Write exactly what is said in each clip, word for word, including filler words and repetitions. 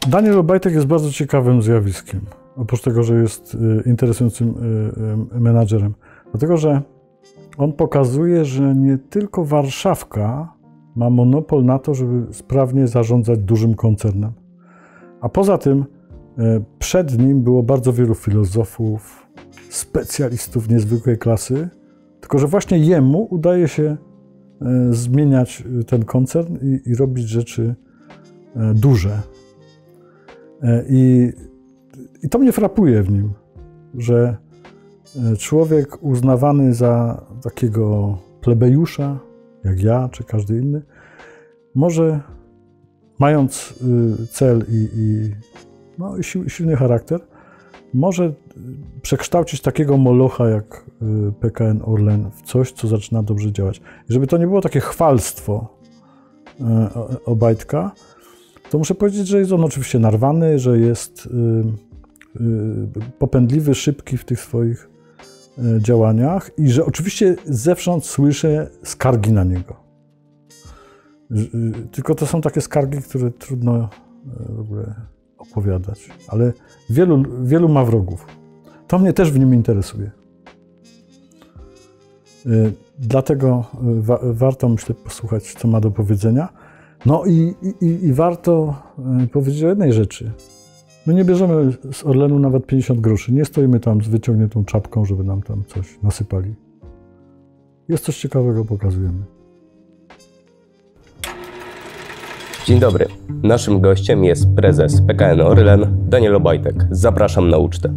Daniel Obajtek jest bardzo ciekawym zjawiskiem, oprócz tego, że jest interesującym menadżerem. Dlatego, że on pokazuje, że nie tylko Warszawka ma monopol na to, żeby sprawnie zarządzać dużym koncernem. A poza tym przed nim było bardzo wielu filozofów, specjalistów niezwykłej klasy, tylko że właśnie jemu udaje się zmieniać ten koncern i, i robić rzeczy duże. I, I to mnie frapuje w nim, że człowiek uznawany za takiego plebejusza, jak ja, czy każdy inny, może, mając cel i, i, no, i silny charakter, może przekształcić takiego molocha jak P K N Orlen w coś, co zaczyna dobrze działać. I żeby to nie było takie chwalstwo Obajtka, to muszę powiedzieć, że jest on oczywiście narwany, że jest popędliwy, szybki w tych swoich działaniach i że oczywiście zewsząd słyszę skargi na niego. Tylko to są takie skargi, które trudno w ogóle opowiadać, ale wielu, wielu ma wrogów. To mnie też w nim interesuje. Dlatego wa warto, myślę, posłuchać, co ma do powiedzenia. No i, i, i warto powiedzieć o jednej rzeczy. My nie bierzemy z Orlenu nawet pięćdziesiąt groszy. Nie stoimy tam z wyciągniętą czapką, żeby nam tam coś nasypali. Jest coś ciekawego, pokazujemy. Dzień dobry. Naszym gościem jest prezes P K N Orlen, Daniel Obajtek. Zapraszam na ucztę.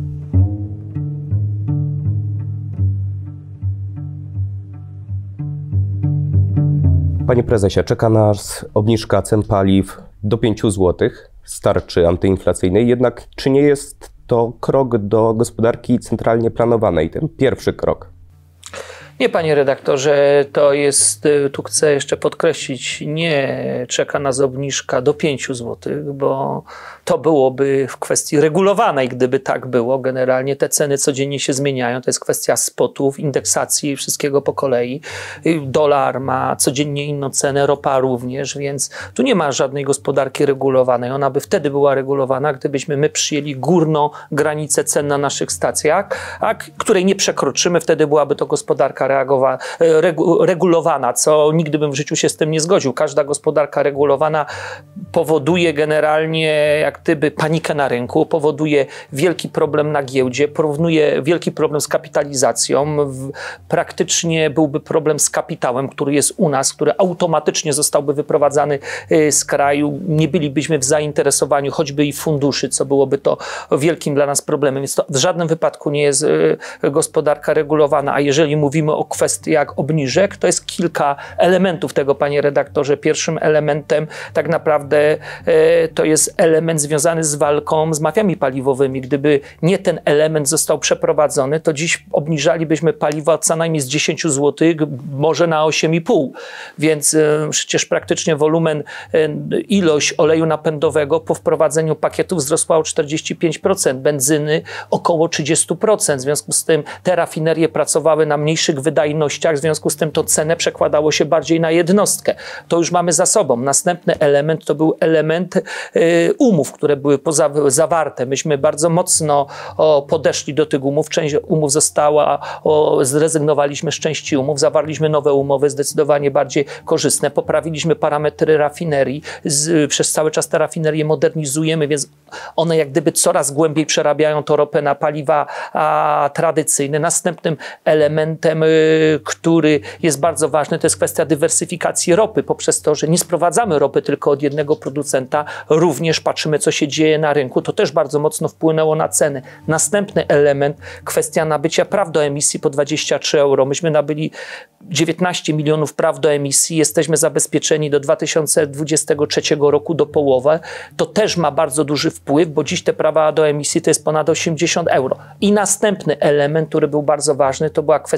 Panie prezesie, czeka nas obniżka cen paliw do pięciu złotych z tarczy antyinflacyjnej, jednak czy nie jest to krok do gospodarki centralnie planowanej, ten pierwszy krok? Nie, panie redaktorze, to jest, tu chcę jeszcze podkreślić, nie czeka nas obniżka do pięciu złotych, bo to byłoby w kwestii regulowanej, gdyby tak było. Generalnie te ceny codziennie się zmieniają, to jest kwestia spotów, indeksacji, wszystkiego po kolei. Dolar ma codziennie inną cenę, ropa również, więc tu nie ma żadnej gospodarki regulowanej. Ona by wtedy była regulowana, gdybyśmy my przyjęli górną granicę cen na naszych stacjach, a której nie przekroczymy, wtedy byłaby to gospodarka reagowa, regu, regulowana, co nigdy bym w życiu się z tym nie zgodził. Każda gospodarka regulowana powoduje generalnie jak gdyby panikę na rynku, powoduje wielki problem na giełdzie, powoduje wielki problem z kapitalizacją. Praktycznie byłby problem z kapitałem, który jest u nas, który automatycznie zostałby wyprowadzany z kraju. Nie bylibyśmy w zainteresowaniu choćby i funduszy, co byłoby to wielkim dla nas problemem. Więc to w żadnym wypadku nie jest gospodarka regulowana, a jeżeli mówimy o kwestiach obniżek, to jest kilka elementów tego, panie redaktorze. Pierwszym elementem tak naprawdę e, to jest element związany z walką z mafiami paliwowymi. Gdyby nie ten element został przeprowadzony, to dziś obniżalibyśmy paliwo co najmniej z dziesięciu złotych, może na osiem i pół. Więc e, przecież praktycznie wolumen, e, ilość oleju napędowego po wprowadzeniu pakietów wzrosła o czterdzieści pięć procent, benzyny około trzydzieści procent. W związku z tym te rafinerie pracowały na mniejszych wydajnościach, w związku z tym to cenę przekładało się bardziej na jednostkę. To już mamy za sobą. Następny element to był element y, umów, które były poza, zawarte. Myśmy bardzo mocno o, podeszli do tych umów. Część umów została, o, zrezygnowaliśmy z części umów, zawarliśmy nowe umowy zdecydowanie bardziej korzystne. Poprawiliśmy parametry rafinerii. Z, przez cały czas te rafinerie modernizujemy, więc one jak gdyby coraz głębiej przerabiają to ropę na paliwa a, tradycyjne. Następnym elementem, y, który jest bardzo ważny, to jest kwestia dywersyfikacji ropy, poprzez to, że nie sprowadzamy ropy tylko od jednego producenta, również patrzymy, co się dzieje na rynku. To też bardzo mocno wpłynęło na ceny. Następny element, kwestia nabycia praw do emisji po dwadzieścia trzy euro. Myśmy nabyli dziewiętnaście milionów praw do emisji, jesteśmy zabezpieczeni do dwa tysiące dwudziestego trzeciego roku do połowy. To też ma bardzo duży wpływ, bo dziś te prawa do emisji to jest ponad osiemdziesiąt euro. I następny element, który był bardzo ważny, to była kwestia obniżki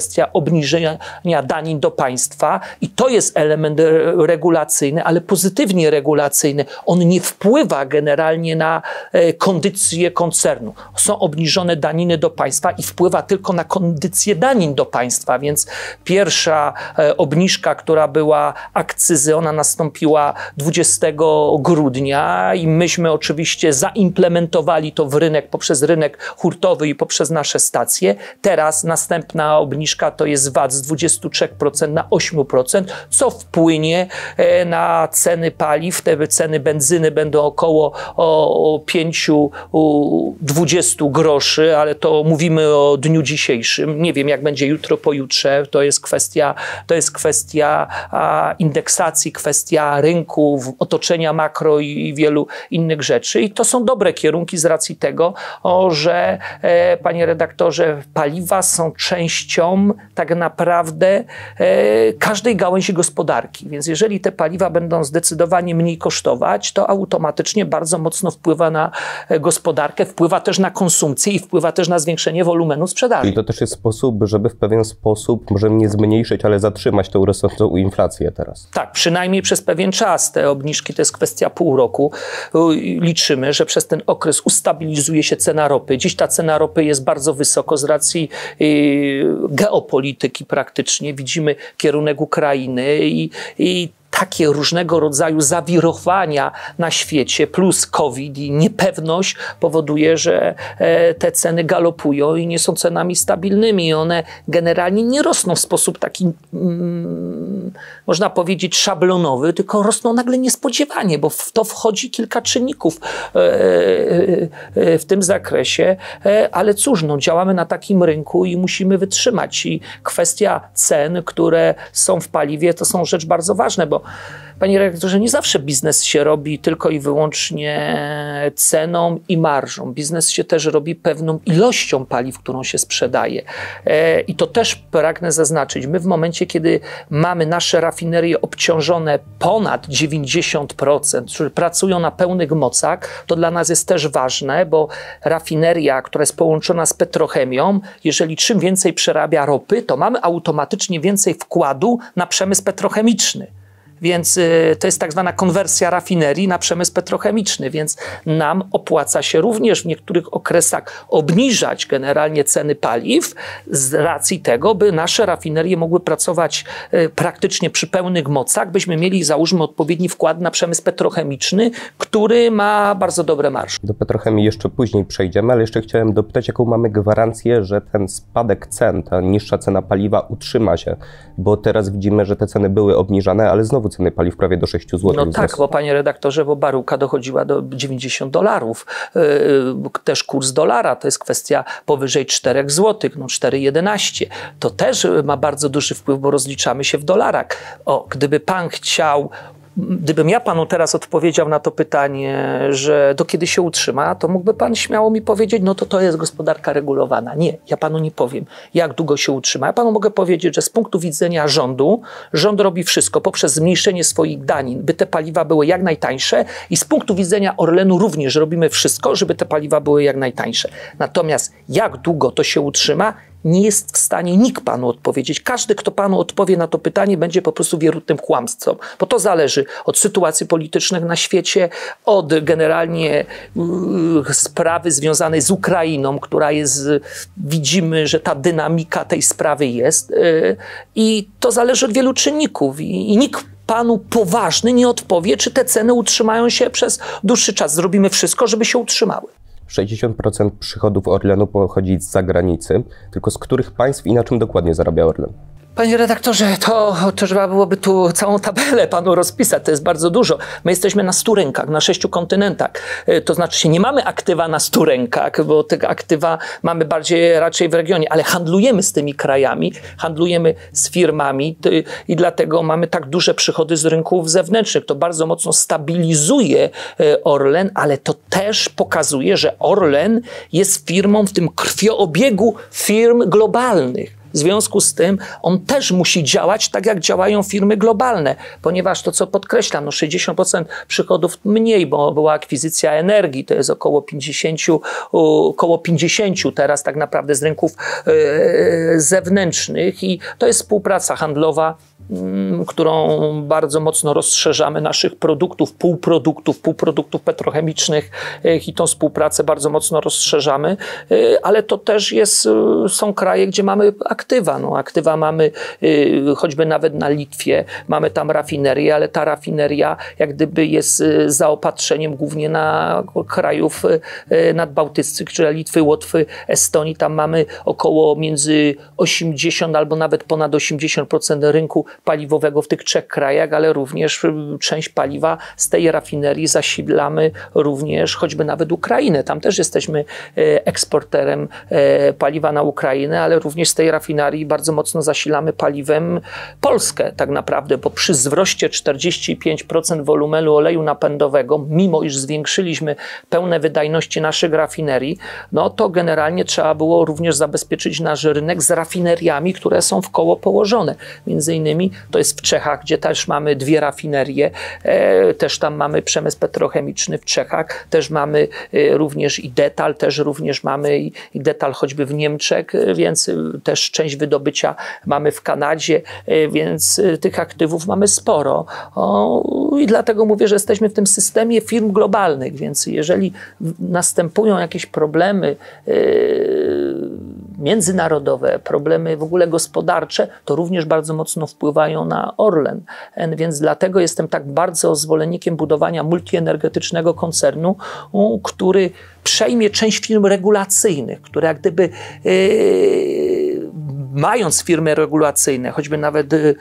obniżenia danin do państwa i to jest element regulacyjny, ale pozytywnie regulacyjny. On nie wpływa generalnie na kondycję koncernu. Są obniżone daniny do państwa i wpływa tylko na kondycję danin do państwa, więc pierwsza obniżka, która była akcyzy, ona nastąpiła dwudziestego grudnia i myśmy oczywiście zaimplementowali to w rynek poprzez rynek hurtowy i poprzez nasze stacje. Teraz następna obniżka to jest V A T z dwudziestu trzech procent na osiem procent, co wpłynie na ceny paliw. Te ceny benzyny będą około o pięć do dwudziestu groszy, ale to mówimy o dniu dzisiejszym. Nie wiem, jak będzie jutro, pojutrze. To jest kwestia, to jest kwestia a, indeksacji, kwestia rynków, otoczenia makro i, i wielu innych rzeczy. I to są dobre kierunki z racji tego, o, że e, panie redaktorze, paliwa są częścią tak naprawdę e, każdej gałęzi gospodarki. Więc jeżeli te paliwa będą zdecydowanie mniej kosztować, to automatycznie bardzo mocno wpływa na gospodarkę, wpływa też na konsumpcję i wpływa też na zwiększenie wolumenu sprzedaży. I to też jest sposób, żeby w pewien sposób, może nie zmniejszyć, ale zatrzymać tą rosnącą inflację teraz. Tak, przynajmniej przez pewien czas. Te obniżki to jest kwestia pół roku. Liczymy, że przez ten okres ustabilizuje się cena ropy. Dziś ta cena ropy jest bardzo wysoko z racji y, geopolityki praktycznie. Widzimy kierunek Ukrainy i, i takie różnego rodzaju zawirowania na świecie plus COVID i niepewność powoduje, że te ceny galopują i nie są cenami stabilnymi. One generalnie nie rosną w sposób taki, mm, można powiedzieć, szablonowy, tylko rosną nagle niespodziewanie, bo w to wchodzi kilka czynników w tym zakresie. Ale cóż, no, działamy na takim rynku i musimy wytrzymać. I kwestia cen, które są w paliwie, to są rzecz bardzo ważne, bo panie redaktorze, nie zawsze biznes się robi tylko i wyłącznie ceną i marżą. Biznes się też robi pewną ilością paliw, którą się sprzedaje. E, I to też pragnę zaznaczyć. My w momencie, kiedy mamy nasze rafinerie obciążone ponad dziewięćdziesiąt procent, czyli pracują na pełnych mocach, to dla nas jest też ważne, bo rafineria, która jest połączona z petrochemią, jeżeli czym więcej przerabia ropy, to mamy automatycznie więcej wkładu na przemysł petrochemiczny. Więc y, to jest tak zwana konwersja rafinerii na przemysł petrochemiczny, więc nam opłaca się również w niektórych okresach obniżać generalnie ceny paliw z racji tego, by nasze rafinerie mogły pracować y, praktycznie przy pełnych mocach, byśmy mieli, załóżmy, odpowiedni wkład na przemysł petrochemiczny, który ma bardzo dobre marże. Do petrochemii jeszcze później przejdziemy, ale jeszcze chciałem dopytać, jaką mamy gwarancję, że ten spadek cen, ta niższa cena paliwa utrzyma się, bo teraz widzimy, że te ceny były obniżane, ale znowu ceny paliw prawie do sześciu złotych. No tak, bo panie redaktorze, bo baryłka dochodziła do dziewięćdziesięciu dolarów. Yy, też kurs dolara to jest kwestia powyżej czterech złotych, no cztery jedenaście. To też ma bardzo duży wpływ, bo rozliczamy się w dolarach. O, gdyby pan chciał Gdybym ja panu teraz odpowiedział na to pytanie, że do kiedy się utrzyma, to mógłby pan śmiało mi powiedzieć, no to to jest gospodarka regulowana. Nie, ja panu nie powiem, jak długo się utrzyma. Ja panu mogę powiedzieć, że z punktu widzenia rządu, rząd robi wszystko poprzez zmniejszenie swoich danin, by te paliwa były jak najtańsze i z punktu widzenia Orlenu również robimy wszystko, żeby te paliwa były jak najtańsze. Natomiast jak długo to się utrzyma, nie jest w stanie nikt panu odpowiedzieć. Każdy, kto panu odpowie na to pytanie, będzie po prostu wierutnym kłamstwem, bo to zależy od sytuacji politycznych na świecie, od generalnie yy, sprawy związanej z Ukrainą, która jest, widzimy, że ta dynamika tej sprawy jest yy, i to zależy od wielu czynników i, i nikt panu poważny nie odpowie, czy te ceny utrzymają się przez dłuższy czas. Zrobimy wszystko, żeby się utrzymały. sześćdziesiąt procent przychodów Orlenu pochodzi z zagranicy, tylko z których państw i na czym dokładnie zarabia Orlen? Panie redaktorze, to, to trzeba byłoby tu całą tabelę panu rozpisać, to jest bardzo dużo. My jesteśmy na stu rynkach, na sześciu kontynentach. To znaczy się nie mamy aktywa na stu rynkach, bo te aktywa mamy bardziej raczej w regionie, ale handlujemy z tymi krajami, handlujemy z firmami i dlatego mamy tak duże przychody z rynków zewnętrznych. To bardzo mocno stabilizuje Orlen, ale to też pokazuje, że Orlen jest firmą w tym krwioobiegu firm globalnych. W związku z tym on też musi działać tak, jak działają firmy globalne, ponieważ to, co podkreślam, no sześćdziesiąt procent przychodów mniej, bo była akwizycja energii, to jest około pięćdziesiąt, około pięćdziesiąt teraz tak naprawdę z rynków e, zewnętrznych i to jest współpraca handlowa, którą bardzo mocno rozszerzamy, naszych produktów, półproduktów, półproduktów petrochemicznych i tą współpracę bardzo mocno rozszerzamy, ale to też jest, są kraje, gdzie mamy aktywa. No, aktywa mamy choćby nawet na Litwie, mamy tam rafinerię, ale ta rafineria jak gdyby jest zaopatrzeniem głównie na krajów nadbałtyckich, czyli Litwy, Łotwy, Estonii. Tam mamy około między osiemdziesiąt albo nawet ponad osiemdziesiąt procent rynku paliwowego w tych trzech krajach, ale również część paliwa z tej rafinerii zasilamy również choćby nawet Ukrainę. Tam też jesteśmy eksporterem paliwa na Ukrainę, ale również z tej rafinerii bardzo mocno zasilamy paliwem Polskę tak naprawdę, bo przy wzroście czterdzieści pięć procent wolumenu oleju napędowego, mimo iż zwiększyliśmy pełne wydajności naszych rafinerii, no to generalnie trzeba było również zabezpieczyć nasz rynek z rafineriami, które są w koło położone. Między innymi to jest w Czechach, gdzie też mamy dwie rafinerie, e, też tam mamy przemysł petrochemiczny w Czechach, też mamy e, również i detal, też również mamy i, i detal choćby w Niemczech, e, więc e, też część wydobycia mamy w Kanadzie, e, więc e, tych aktywów mamy sporo. O, i dlatego mówię, że jesteśmy w tym systemie firm globalnych, więc jeżeli następują jakieś problemy e, międzynarodowe, problemy w ogóle gospodarcze, to również bardzo mocno wpływają na Orlen. Więc dlatego jestem tak bardzo zwolennikiem budowania multienergetycznego koncernu, który przejmie część firm regulacyjnych, które jak gdyby yy, mając firmy regulacyjne, choćby nawet yy,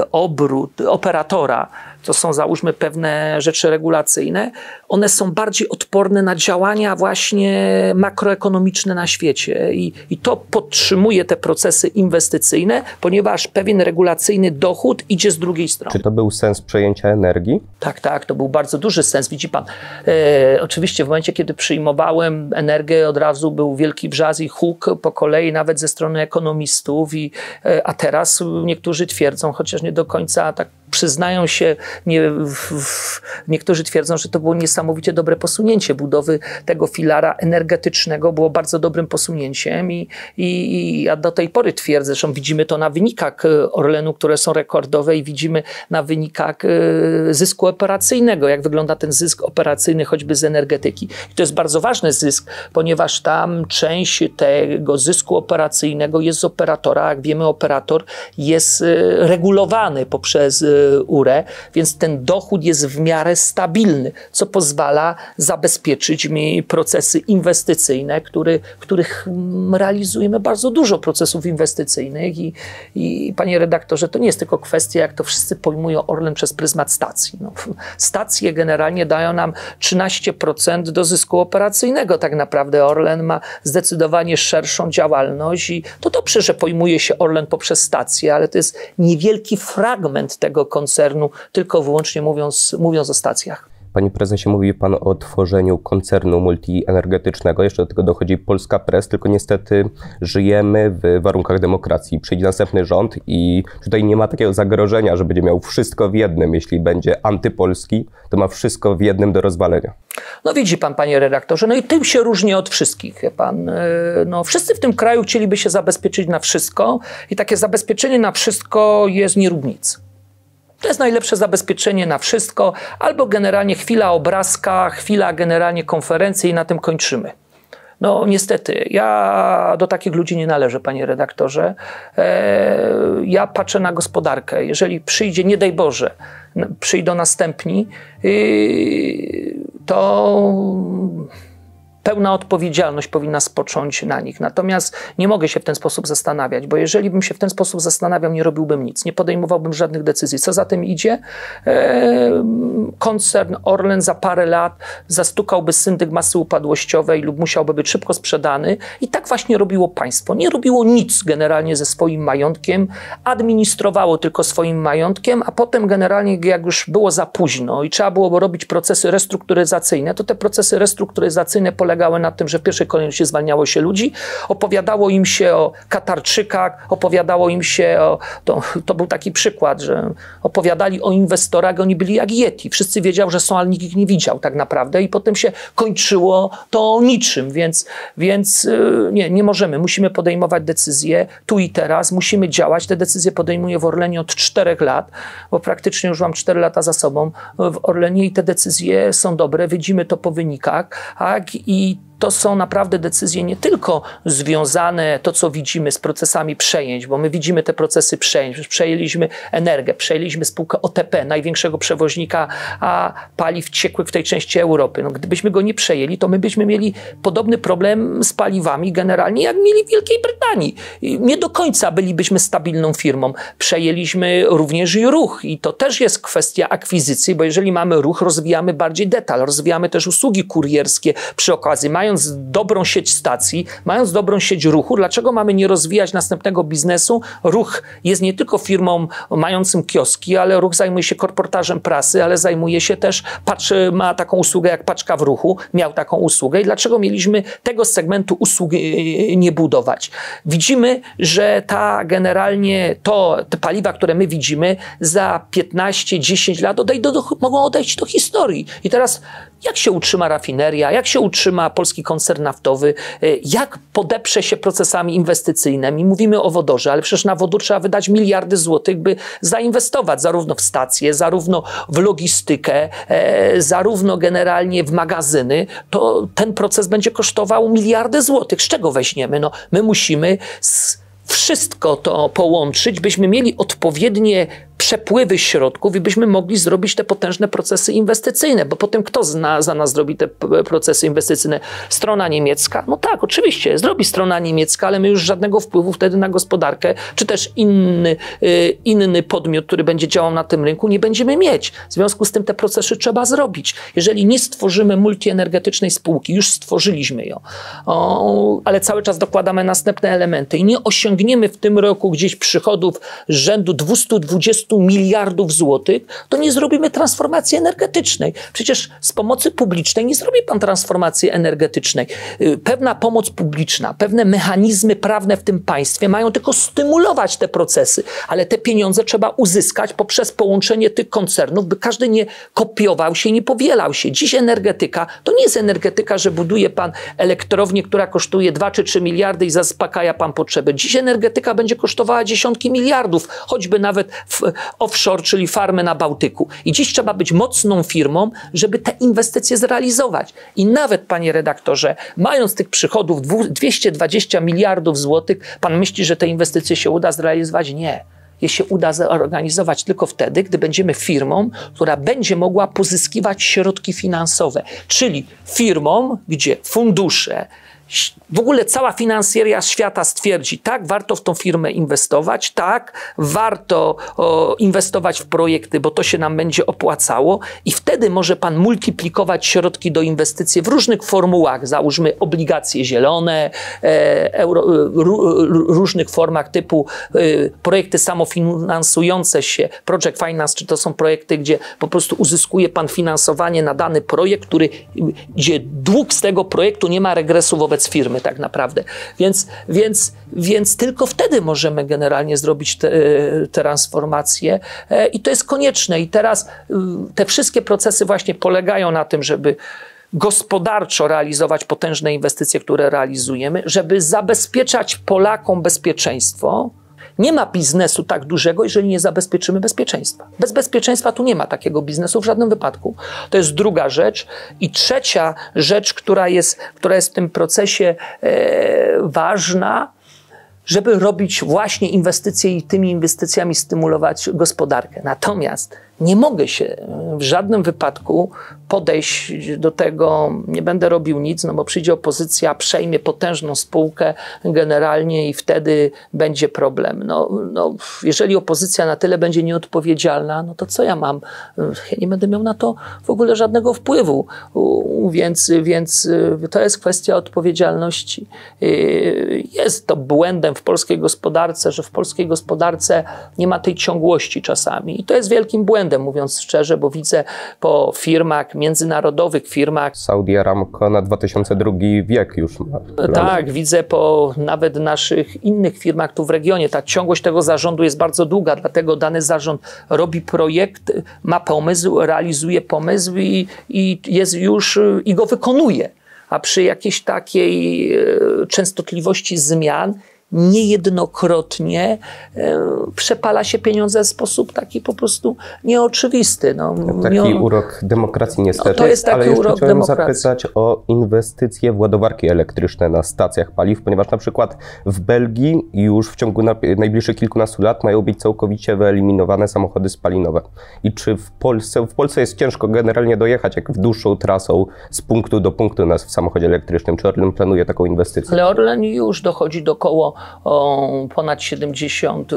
obrót operatora, to są załóżmy pewne rzeczy regulacyjne, one są bardziej odporne na działania właśnie makroekonomiczne na świecie i, i to podtrzymuje te procesy inwestycyjne, ponieważ pewien regulacyjny dochód idzie z drugiej strony. Czy to był sens przejęcia energii? Tak, tak, to był bardzo duży sens. Widzi pan, e, oczywiście w momencie, kiedy przyjmowałem energię, od razu był wielki wrzask i huk po kolei, nawet ze strony ekonomistów, i, e, a teraz niektórzy twierdzą, chociaż nie do końca tak przyznają się, nie, w, w, niektórzy twierdzą, że to było niesamowicie dobre posunięcie budowy tego filara energetycznego, było bardzo dobrym posunięciem i, i, i ja do tej pory twierdzę, zresztą widzimy to na wynikach Orlenu, które są rekordowe i widzimy na wynikach zysku operacyjnego, jak wygląda ten zysk operacyjny choćby z energetyki. I to jest bardzo ważny zysk, ponieważ tam część tego zysku operacyjnego jest z operatora, jak wiemy, operator jest regulowany poprzez U R E, więc ten dochód jest w miarę stabilny, co pozwala zabezpieczyć mi procesy inwestycyjne, który, których realizujemy bardzo dużo procesów inwestycyjnych i, i panie redaktorze, to nie jest tylko kwestia, jak to wszyscy pojmują Orlen przez pryzmat stacji. No, stacje generalnie dają nam trzynaście procent do zysku operacyjnego. Tak naprawdę Orlen ma zdecydowanie szerszą działalność i to dobrze, że pojmuje się Orlen poprzez stacje, ale to jest niewielki fragment tego koncernu, tylko wyłącznie mówiąc, mówiąc o stacjach. Panie prezesie, mówi pan o tworzeniu koncernu multienergetycznego. Jeszcze do tego dochodzi Polska Press, tylko niestety żyjemy w warunkach demokracji. Przyjdzie następny rząd i tutaj nie ma takiego zagrożenia, że będzie miał wszystko w jednym. Jeśli będzie antypolski, to ma wszystko w jednym do rozwalenia. No widzi pan, panie redaktorze, no i tym się różni od wszystkich. Wie pan, no, wszyscy w tym kraju chcieliby się zabezpieczyć na wszystko i takie zabezpieczenie na wszystko jest nie rób nic. To jest najlepsze zabezpieczenie na wszystko, albo generalnie chwila obrazka, chwila generalnie konferencji i na tym kończymy. No niestety, ja do takich ludzi nie należę, panie redaktorze. E, ja patrzę na gospodarkę. Jeżeli przyjdzie, nie daj Boże, przyjdą następni, yy, to pełna odpowiedzialność powinna spocząć na nich. Natomiast nie mogę się w ten sposób zastanawiać, bo jeżeli bym się w ten sposób zastanawiał, nie robiłbym nic, nie podejmowałbym żadnych decyzji. Co za tym idzie? Eee, koncern Orlen za parę lat zastukałby syndyk masy upadłościowej lub musiałby być szybko sprzedany i tak właśnie robiło państwo. Nie robiło nic generalnie ze swoim majątkiem, administrowało tylko swoim majątkiem, a potem generalnie jak już było za późno i trzeba było robić procesy restrukturyzacyjne, to te procesy restrukturyzacyjne polegały polegały na tym, że w pierwszej kolejności zwalniało się ludzi, opowiadało im się o Katarczykach, opowiadało im się o... To, to był taki przykład, że opowiadali o inwestorach, oni byli jak Yeti. Wszyscy wiedział, że są, ale nikt ich nie widział tak naprawdę i potem się kończyło to niczym, więc, więc nie, nie możemy. Musimy podejmować decyzje tu i teraz, musimy działać. Te decyzje podejmuję w Orlenie od czterech lat, bo praktycznie już mam cztery lata za sobą w Orlenie i te decyzje są dobre, widzimy to po wynikach, tak? I to są naprawdę decyzje nie tylko związane, to co widzimy, z procesami przejęć, bo my widzimy te procesy przejęć. Przejęliśmy Energę, przejęliśmy spółkę O T P, największego przewoźnika a paliw ciekłych w tej części Europy. No, gdybyśmy go nie przejęli, to my byśmy mieli podobny problem z paliwami generalnie, jak mieli w Wielkiej Brytanii. I nie do końca bylibyśmy stabilną firmą. Przejęliśmy również i ruch i to też jest kwestia akwizycji, bo jeżeli mamy ruch, rozwijamy bardziej detal, rozwijamy też usługi kurierskie przy okazji. Mając dobrą sieć stacji, mając dobrą sieć ruchu, dlaczego mamy nie rozwijać następnego biznesu? Ruch jest nie tylko firmą mającym kioski, ale ruch zajmuje się korportażem prasy, ale zajmuje się też, patrz, ma taką usługę jak Paczka w Ruchu, miał taką usługę i dlaczego mieliśmy tego segmentu usług nie budować? Widzimy, że ta generalnie to, te paliwa, które my widzimy, za piętnaście dziesięć lat odejdą do, mogą odejść do historii. I teraz jak się utrzyma rafineria, jak się utrzyma polski koncern naftowy, jak podeprze się procesami inwestycyjnymi. Mówimy o wodorze, ale przecież na wodór trzeba wydać miliardy złotych, by zainwestować zarówno w stacje, zarówno w logistykę, e, zarówno generalnie w magazyny. To ten proces będzie kosztował miliardy złotych. Z czego weźmiemy? No, my musimy z wszystko to połączyć, byśmy mieli odpowiednie przepływy środków i byśmy mogli zrobić te potężne procesy inwestycyjne, bo potem kto zna, za nas zrobi te procesy inwestycyjne? Strona niemiecka? No tak, oczywiście, zrobi strona niemiecka, ale my już żadnego wpływu wtedy na gospodarkę, czy też inny, y, inny podmiot, który będzie działał na tym rynku, nie będziemy mieć. W związku z tym te procesy trzeba zrobić. Jeżeli nie stworzymy multienergetycznej spółki, już stworzyliśmy ją, o, ale cały czas dokładamy następne elementy i nie osiągniemy w tym roku gdzieś przychodów rzędu dwieście dwadzieścia miliardów złotych, to nie zrobimy transformacji energetycznej. Przecież z pomocy publicznej nie zrobi pan transformacji energetycznej. Pewna pomoc publiczna, pewne mechanizmy prawne w tym państwie mają tylko stymulować te procesy, ale te pieniądze trzeba uzyskać poprzez połączenie tych koncernów, by każdy nie kopiował się, nie powielał się. Dziś energetyka to nie jest energetyka, że buduje pan elektrownię, która kosztuje dwa czy trzy miliardy i zaspokaja pan potrzeby. Dziś energetyka będzie kosztowała dziesiątki miliardów, choćby nawet w offshore, czyli farmy na Bałtyku. I dziś trzeba być mocną firmą, żeby te inwestycje zrealizować. I nawet, panie redaktorze, mając tych przychodów dwieście dwadzieścia miliardów złotych, pan myśli, że te inwestycje się uda zrealizować? Nie. Je się uda zorganizować tylko wtedy, gdy będziemy firmą, która będzie mogła pozyskiwać środki finansowe. Czyli firmą, gdzie fundusze, w ogóle cała finansjeria świata stwierdzi, tak, warto w tą firmę inwestować, tak, warto o, inwestować w projekty, bo to się nam będzie opłacało i wtedy może pan multiplikować środki do inwestycji w różnych formułach, załóżmy obligacje zielone, e, euro, r, różnych formach typu e, projekty samofinansujące się, project finance, czy to są projekty, gdzie po prostu uzyskuje pan finansowanie na dany projekt, który, gdzie dług z tego projektu nie ma regresu wobec firmy tak naprawdę. Więc, więc, więc tylko wtedy możemy generalnie zrobić te, te transformacje i to jest konieczne. I teraz te wszystkie procesy właśnie polegają na tym, żeby gospodarczo realizować potężne inwestycje, które realizujemy, żeby zabezpieczać Polakom bezpieczeństwo. Nie ma biznesu tak dużego, jeżeli nie zabezpieczymy bezpieczeństwa. Bez bezpieczeństwa tu nie ma takiego biznesu w żadnym wypadku. To jest druga rzecz. I trzecia rzecz, która jest, która jest w tym procesie e, ważna, żeby robić właśnie inwestycje i tymi inwestycjami stymulować gospodarkę. Natomiast nie mogę się w żadnym wypadku podejść do tego, nie będę robił nic, no bo przyjdzie opozycja, przejmie potężną spółkę generalnie i wtedy będzie problem. No, no, jeżeli opozycja na tyle będzie nieodpowiedzialna, no to co ja mam? Ja nie będę miał na to w ogóle żadnego wpływu. Więc, więc to jest kwestia odpowiedzialności. Jest to błędem w polskiej gospodarce, że w polskiej gospodarce nie ma tej ciągłości czasami. I to jest wielkim błędem. błędem, mówiąc szczerze, bo widzę po firmach, międzynarodowych firmach. Saudi Aramco na dwa tysiące drugi wiek już ma. Tak, widzę po nawet naszych innych firmach tu w regionie. Ta ciągłość tego zarządu jest bardzo długa, dlatego dany zarząd robi projekt, ma pomysł, realizuje pomysł i, i jest już i go wykonuje. A przy jakiejś takiej częstotliwości zmian niejednokrotnie e, przepala się pieniądze w sposób taki po prostu nieoczywisty. No, taki nie, urok demokracji niestety. No, to jest taki ale jeszcze urok chciałem demokracji. zapytać o inwestycje w ładowarki elektryczne na stacjach paliw, ponieważ na przykład w Belgii już w ciągu na, najbliższych kilkunastu lat mają być całkowicie wyeliminowane samochody spalinowe. I czy w Polsce, w Polsce jest ciężko generalnie dojechać jak w dłuższą trasą z punktu do punktu nas w samochodzie elektrycznym? Czy Orlen planuje taką inwestycję? Ale Orlen już dochodzi do koło o ponad siedemdziesiąt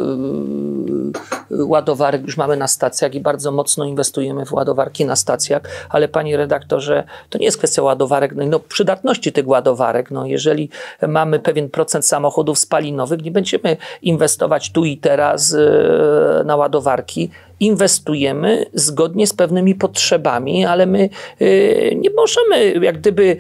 yy, ładowarek już mamy na stacjach i bardzo mocno inwestujemy w ładowarki na stacjach, ale panie redaktorze, to nie jest kwestia ładowarek, no, no przydatności tych ładowarek. No, jeżeli mamy pewien procent samochodów spalinowych, nie będziemy inwestować tu i teraz yy, na ładowarki. Inwestujemy zgodnie z pewnymi potrzebami, ale my y, nie możemy jak gdyby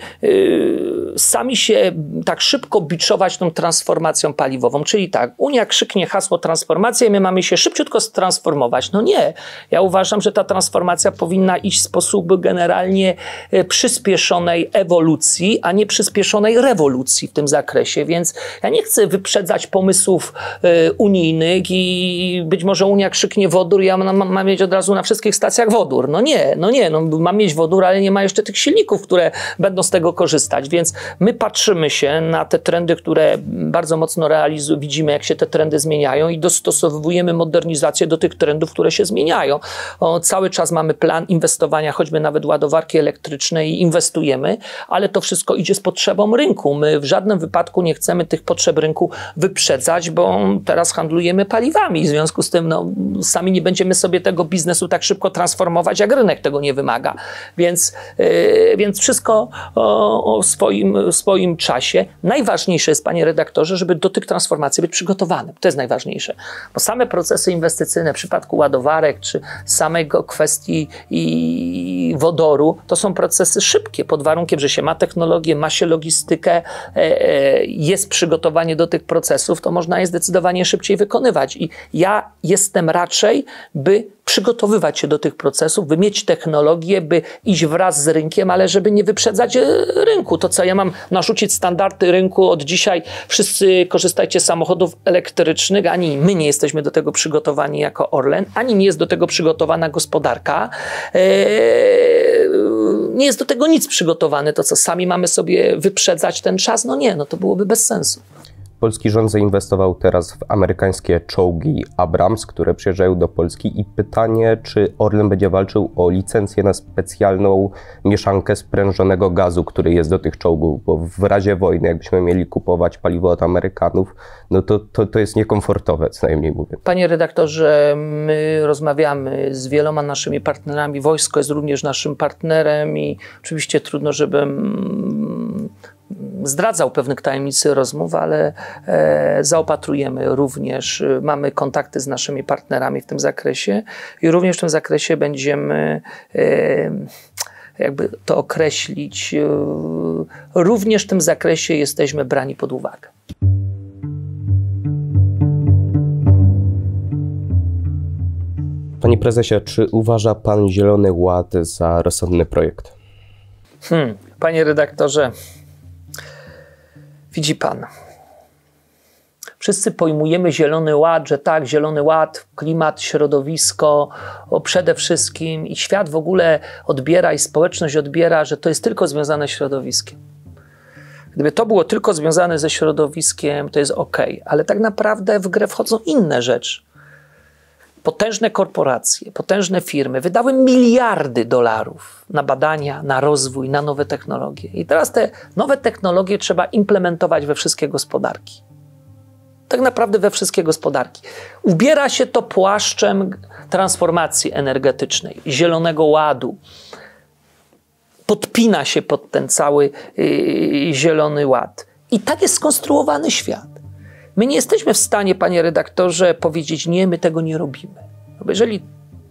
y, sami się tak szybko biczować tą transformacją paliwową. Czyli tak, Unia krzyknie hasło transformacja i my mamy się szybciutko transformować. No nie. Ja uważam, że ta transformacja powinna iść w sposób generalnie y, przyspieszonej ewolucji, a nie przyspieszonej rewolucji w tym zakresie. Więc ja nie chcę wyprzedzać pomysłów y, unijnych i być może Unia krzyknie wodór, ja mam ma mieć od razu na wszystkich stacjach wodór. No nie, no nie, no ma mieć wodór, ale nie ma jeszcze tych silników, które będą z tego korzystać, więc my patrzymy się na te trendy, które bardzo mocno realizują, widzimy jak się te trendy zmieniają i dostosowujemy modernizację do tych trendów, które się zmieniają. O, cały czas mamy plan inwestowania, choćby nawet ładowarki elektryczne i inwestujemy, ale to wszystko idzie z potrzebą rynku. My w żadnym wypadku nie chcemy tych potrzeb rynku wyprzedzać, bo teraz handlujemy paliwami, w związku z tym no, sami nie będziemy sobie tego biznesu tak szybko transformować, jak rynek tego nie wymaga. Więc, yy, więc wszystko o, o swoim, swoim czasie. Najważniejsze jest, panie redaktorze, żeby do tych transformacji być przygotowanym. To jest najważniejsze. Bo same procesy inwestycyjne w przypadku ładowarek, czy samego kwestii i wodoru, to są procesy szybkie, pod warunkiem, że się ma technologię, ma się logistykę, e, e, jest przygotowanie do tych procesów, to można je zdecydowanie szybciej wykonywać. I ja jestem raczej, by przygotowywać się do tych procesów, by mieć technologię, by iść wraz z rynkiem, ale żeby nie wyprzedzać rynku. To co, ja mam narzucić standardy rynku od dzisiaj, wszyscy korzystajcie z samochodów elektrycznych, ani my nie jesteśmy do tego przygotowani jako Orlen, ani nie jest do tego przygotowana gospodarka. Eee, nie jest do tego nic przygotowane. To co, sami mamy sobie wyprzedzać ten czas? No nie, no to byłoby bez sensu. Polski rząd zainwestował teraz w amerykańskie czołgi Abrams, które przyjeżdżają do Polski i pytanie, czy Orlen będzie walczył o licencję na specjalną mieszankę sprężonego gazu, który jest do tych czołgów, bo w razie wojny, jakbyśmy mieli kupować paliwo od Amerykanów, no to, to, to jest niekomfortowe, co najmniej mówię. Panie redaktorze, my rozmawiamy z wieloma naszymi partnerami, wojsko jest również naszym partnerem i oczywiście trudno, żebym zdradzał pewne tajemnice rozmów, ale e, zaopatrujemy również, mamy kontakty z naszymi partnerami w tym zakresie i również w tym zakresie będziemy, e, jakby to określić, e, również w tym zakresie jesteśmy brani pod uwagę. Panie prezesie, czy uważa pan Zielony Ład za rozsądny projekt? Hmm, panie redaktorze, widzi pan, wszyscy pojmujemy Zielony Ład, że tak, Zielony Ład, klimat, środowisko, o przede wszystkim i świat w ogóle odbiera i społeczność odbiera, że to jest tylko związane z środowiskiem. Gdyby to było tylko związane ze środowiskiem, to jest ok, ale tak naprawdę w grę wchodzą inne rzeczy. Potężne korporacje, potężne firmy wydały miliardy dolarów na badania, na rozwój, na nowe technologie. I teraz te nowe technologie trzeba implementować we wszystkie gospodarki. Tak naprawdę we wszystkie gospodarki. Ubiera się to płaszczem transformacji energetycznej, Zielonego Ładu. Podpina się pod ten cały yy, Zielony Ład. I tak jest skonstruowany świat. My nie jesteśmy w stanie, panie redaktorze, powiedzieć nie, my tego nie robimy. Bo jeżeli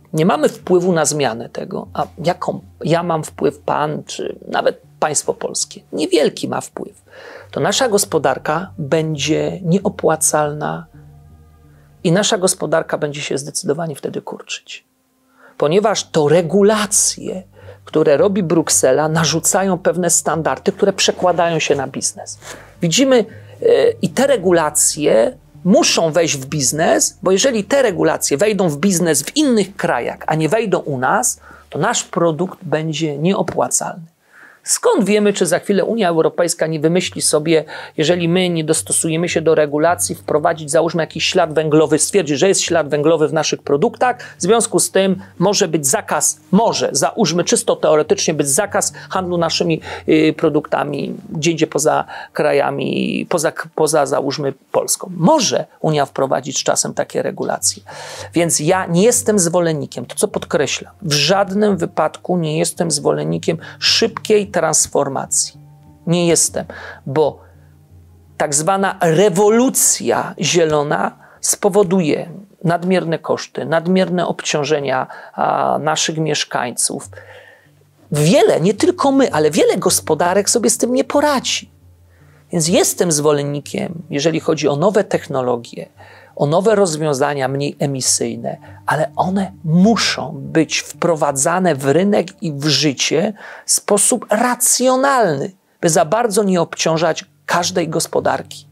nie mamy wpływu na zmianę tego, a jaką ja mam wpływ, pan, czy nawet państwo polskie, niewielki ma wpływ, to nasza gospodarka będzie nieopłacalna i nasza gospodarka będzie się zdecydowanie wtedy kurczyć. Ponieważ to regulacje, które robi Bruksela, narzucają pewne standardy, które przekładają się na biznes. Widzimy yy, i te regulacje muszą wejść w biznes, bo jeżeli te regulacje wejdą w biznes w innych krajach, a nie wejdą u nas, to nasz produkt będzie nieopłacalny. Skąd wiemy, czy za chwilę Unia Europejska nie wymyśli sobie, jeżeli my nie dostosujemy się do regulacji, wprowadzić, załóżmy, jakiś ślad węglowy, stwierdzić, że jest ślad węglowy w naszych produktach, w związku z tym może być zakaz, może, załóżmy czysto teoretycznie, być zakaz handlu naszymi y, produktami gdzie indziej poza krajami, poza, poza załóżmy Polską. Może Unia wprowadzić z czasem takie regulacje. Więc ja nie jestem zwolennikiem, to co podkreślam, w żadnym wypadku nie jestem zwolennikiem szybkiej transformacji. Nie jestem, bo tak zwana rewolucja zielona spowoduje nadmierne koszty, nadmierne obciążenia a, naszych mieszkańców. Wiele, nie tylko my, ale wiele gospodarek sobie z tym nie poradzi. Więc jestem zwolennikiem, jeżeli chodzi o nowe technologie, o nowe rozwiązania mniej emisyjne, ale one muszą być wprowadzane w rynek i w życie w sposób racjonalny, by za bardzo nie obciążać każdej gospodarki.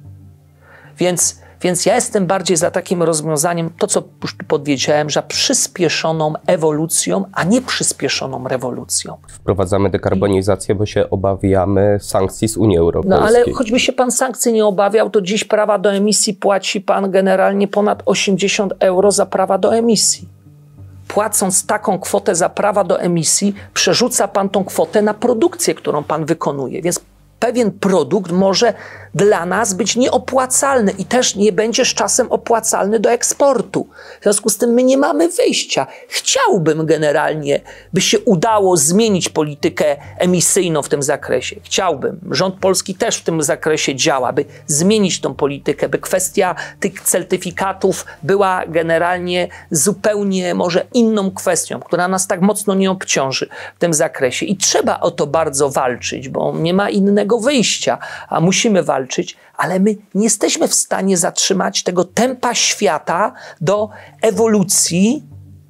Więc, więc ja jestem bardziej za takim rozwiązaniem, to co już tu powiedziałem, że przyspieszoną ewolucją, a nie przyspieszoną rewolucją. Wprowadzamy dekarbonizację, bo się obawiamy sankcji z Unii Europejskiej. No ale choćby się pan sankcji nie obawiał, to dziś prawa do emisji płaci pan generalnie ponad osiemdziesiąt euro za prawa do emisji. Płacąc taką kwotę za prawa do emisji, przerzuca pan tą kwotę na produkcję, którą pan wykonuje. Więc pewien produkt może dla nas być nieopłacalny i też nie będzie z czasem opłacalny do eksportu. W związku z tym my nie mamy wyjścia. Chciałbym generalnie, by się udało zmienić politykę emisyjną w tym zakresie. Chciałbym. Rząd polski też w tym zakresie działa, by zmienić tą politykę, by kwestia tych certyfikatów była generalnie zupełnie może inną kwestią, która nas tak mocno nie obciąży w tym zakresie. I trzeba o to bardzo walczyć, bo nie ma innego wyjścia, a musimy walczyć. Walczyć, ale my nie jesteśmy w stanie zatrzymać tego tempa świata do ewolucji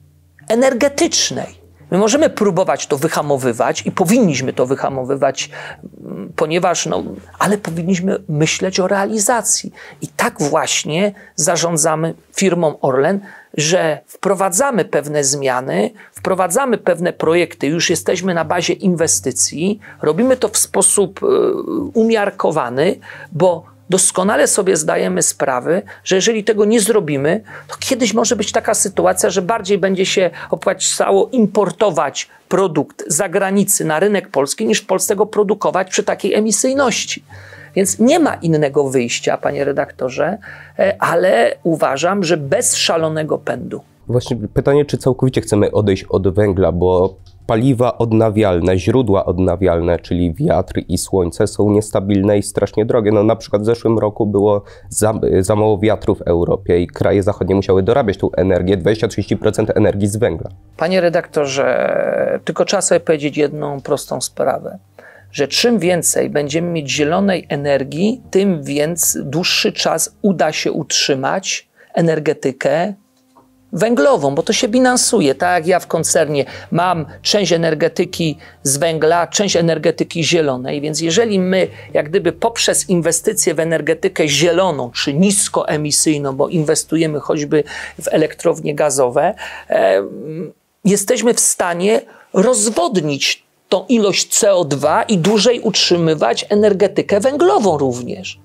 energetycznej. My możemy próbować to wyhamowywać i powinniśmy to wyhamowywać, ponieważ, no, ale powinniśmy myśleć o realizacji. I tak właśnie zarządzamy firmą Orlen, że wprowadzamy pewne zmiany, wprowadzamy pewne projekty, już jesteśmy na bazie inwestycji, robimy to w sposób umiarkowany, bo doskonale sobie zdajemy sprawę, że jeżeli tego nie zrobimy, to kiedyś może być taka sytuacja, że bardziej będzie się opłacało importować produkt z zagranicy na rynek polski, niż w Polsce go produkować przy takiej emisyjności. Więc nie ma innego wyjścia, panie redaktorze, ale uważam, że bez szalonego pędu. Właśnie pytanie, czy całkowicie chcemy odejść od węgla, bo paliwa odnawialne, źródła odnawialne, czyli wiatr i słońce, są niestabilne i strasznie drogie. No, na przykład w zeszłym roku było za, za mało wiatru w Europie i kraje zachodnie musiały dorabiać tą energię, dwadzieścia do trzydziestu procent energii z węgla. Panie redaktorze, tylko trzeba sobie powiedzieć jedną prostą sprawę, że czym więcej będziemy mieć zielonej energii, tym więc dłuższy czas uda się utrzymać energetykę węglową, bo to się bilansuje. Tak jak ja w koncernie mam część energetyki z węgla, część energetyki zielonej, więc jeżeli my jak gdyby poprzez inwestycje w energetykę zieloną, czy niskoemisyjną, bo inwestujemy choćby w elektrownie gazowe, e, jesteśmy w stanie rozwodnić tą ilość C O dwa i dłużej utrzymywać energetykę węglową również.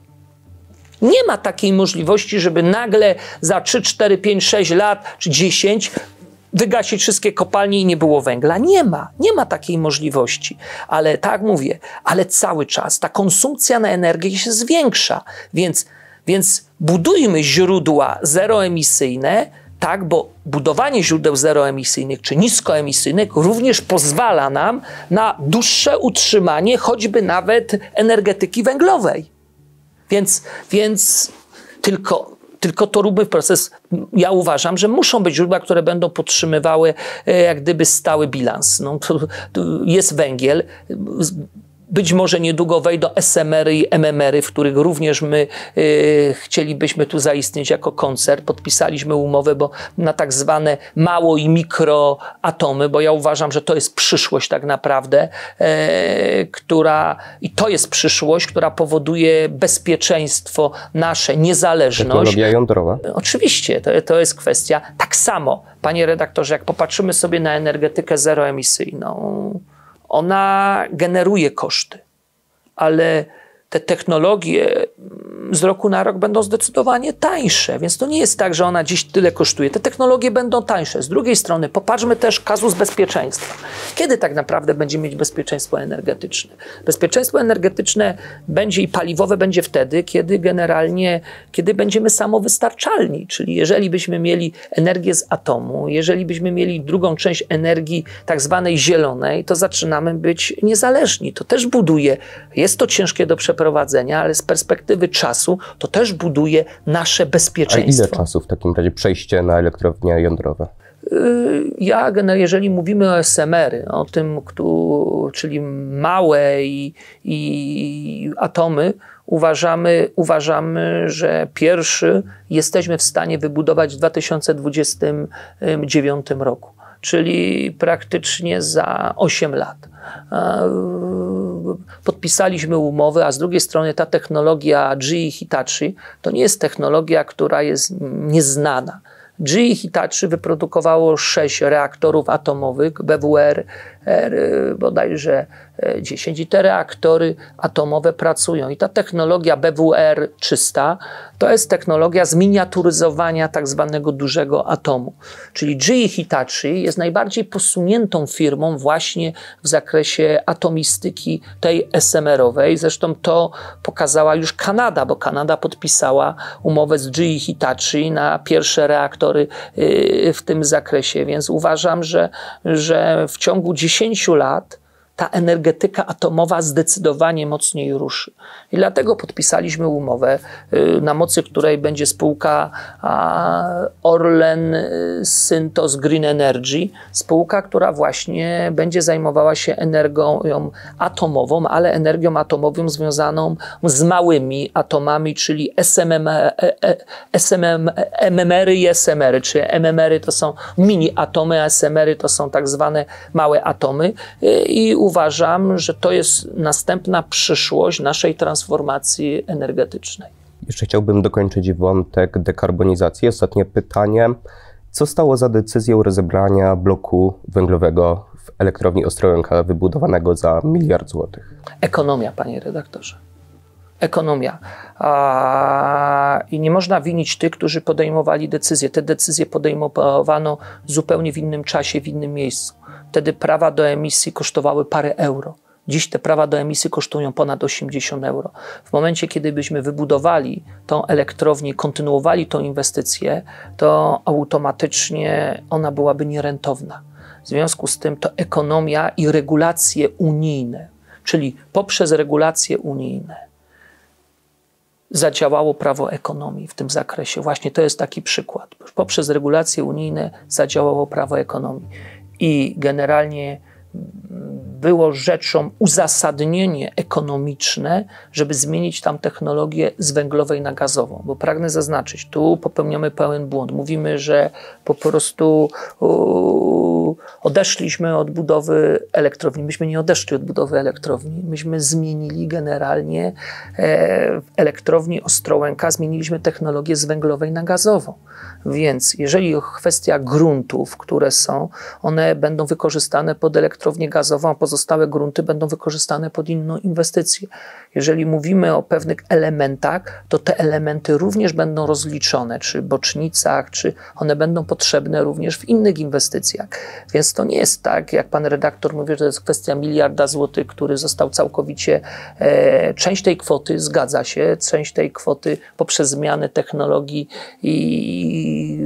Nie ma takiej możliwości, żeby nagle za trzy, cztery, pięć, sześć lat, czy dziesięć wygasić wszystkie kopalnie i nie było węgla. Nie ma. Nie ma takiej możliwości. Ale tak mówię, ale cały czas ta konsumpcja na energię się zwiększa. Więc, więc budujmy źródła zeroemisyjne, tak, bo budowanie źródeł zeroemisyjnych czy niskoemisyjnych również pozwala nam na dłuższe utrzymanie choćby nawet energetyki węglowej. Więc, więc tylko, tylko to róbmy w proces. Ja uważam, że muszą być źródła, które będą podtrzymywały jak gdyby stały bilans. No, to, to jest węgiel. Być może niedługo wejdą es em ery i em em ery, w których również my y, chcielibyśmy tu zaistnieć jako koncern. Podpisaliśmy umowę bo na tak zwane mało i mikroatomy, bo ja uważam, że to jest przyszłość tak naprawdę, y, która i to jest przyszłość, która powoduje bezpieczeństwo nasze, niezależność. Technologia jądrowa? Oczywiście, to, to jest kwestia. Tak samo, panie redaktorze, jak popatrzymy sobie na energetykę zeroemisyjną, ona generuje koszty, ale te technologie z roku na rok będą zdecydowanie tańsze, więc to nie jest tak, że ona dziś tyle kosztuje. Te technologie będą tańsze. Z drugiej strony popatrzmy też kazus bezpieczeństwa. Kiedy tak naprawdę będziemy mieć bezpieczeństwo energetyczne? Bezpieczeństwo energetyczne będzie i paliwowe będzie wtedy, kiedy generalnie, kiedy będziemy samowystarczalni, czyli jeżeli byśmy mieli energię z atomu, jeżeli byśmy mieli drugą część energii tak zwanej zielonej, to zaczynamy być niezależni. To też buduje, jest to ciężkie do przeprowadzenia, ale z perspektywy czasu to też buduje nasze bezpieczeństwo. A ile czasu w takim razie przejście na elektrownie jądrowe? Ja, jeżeli mówimy o es em ery, o tym, czyli małe i, i atomy, uważamy, uważamy, że pierwszy jesteśmy w stanie wybudować w dwa tysiące dwudziestym dziewiątym roku, czyli praktycznie za osiem lat. Podpisaliśmy umowę, a z drugiej strony ta technologia G E Hitachi to nie jest technologia, która jest nieznana. G E Hitachi wyprodukowało sześć reaktorów atomowych, B W R bodajże dziesięć i te reaktory atomowe pracują. I ta technologia B W R trzysta to jest technologia zminiaturyzowania tak zwanego dużego atomu. Czyli G E Hitachi jest najbardziej posuniętą firmą właśnie w zakresie atomistyki tej es em erowej. Zresztą to pokazała już Kanada, bo Kanada podpisała umowę z G E Hitachi na pierwsze reaktory w tym zakresie. Więc uważam, że, że w ciągu dziesięciu lat ta energetyka atomowa zdecydowanie mocniej ruszy. I dlatego podpisaliśmy umowę, na mocy której będzie spółka Orlen Synthos Green Energy, spółka, która właśnie będzie zajmowała się energią atomową, ale energią atomową związaną z małymi atomami, czyli es em em ery i es em ery, czy em em ery to są mini atomy, a es em ery to są tak zwane małe atomy. I uważam, że to jest następna przyszłość naszej transformacji energetycznej. Jeszcze chciałbym dokończyć wątek dekarbonizacji. Ostatnie pytanie. Co stało za decyzją rozebrania bloku węglowego w elektrowni Ostrołęka wybudowanego za miliard złotych? Ekonomia, panie redaktorze. Ekonomia. A, I nie można winić tych, którzy podejmowali decyzje. Te decyzje podejmowano zupełnie w innym czasie, w innym miejscu. Wtedy prawa do emisji kosztowały parę euro. Dziś te prawa do emisji kosztują ponad osiemdziesiąt euro. W momencie, kiedy byśmy wybudowali tą elektrownię, kontynuowali tą inwestycję, to automatycznie ona byłaby nierentowna. W związku z tym to ekonomia i regulacje unijne, czyli poprzez regulacje unijne zadziałało prawo ekonomii w tym zakresie. Właśnie to jest taki przykład. Poprzez regulacje unijne zadziałało prawo ekonomii. I generalnie było rzeczą uzasadnienie ekonomiczne, żeby zmienić tam technologię z węglowej na gazową. Bo pragnę zaznaczyć, tu popełniamy pełen błąd. Mówimy, że po prostu uh, odeszliśmy od budowy elektrowni. Myśmy nie odeszli od budowy elektrowni. Myśmy zmienili generalnie e, w elektrowni Ostrołęka, zmieniliśmy technologię z węglowej na gazową. Więc jeżeli kwestia gruntów, które są, one będą wykorzystane pod elektrownię gazową, a pozostałe grunty będą wykorzystane pod inną inwestycję. Jeżeli mówimy o pewnych elementach, to te elementy również będą rozliczone, czy bocznicach, czy one będą potrzebne również w innych inwestycjach. Więc to nie jest tak, jak pan redaktor mówi, że to jest kwestia miliarda złotych, który został całkowicie, e, część tej kwoty zgadza się, część tej kwoty poprzez zmianę technologii i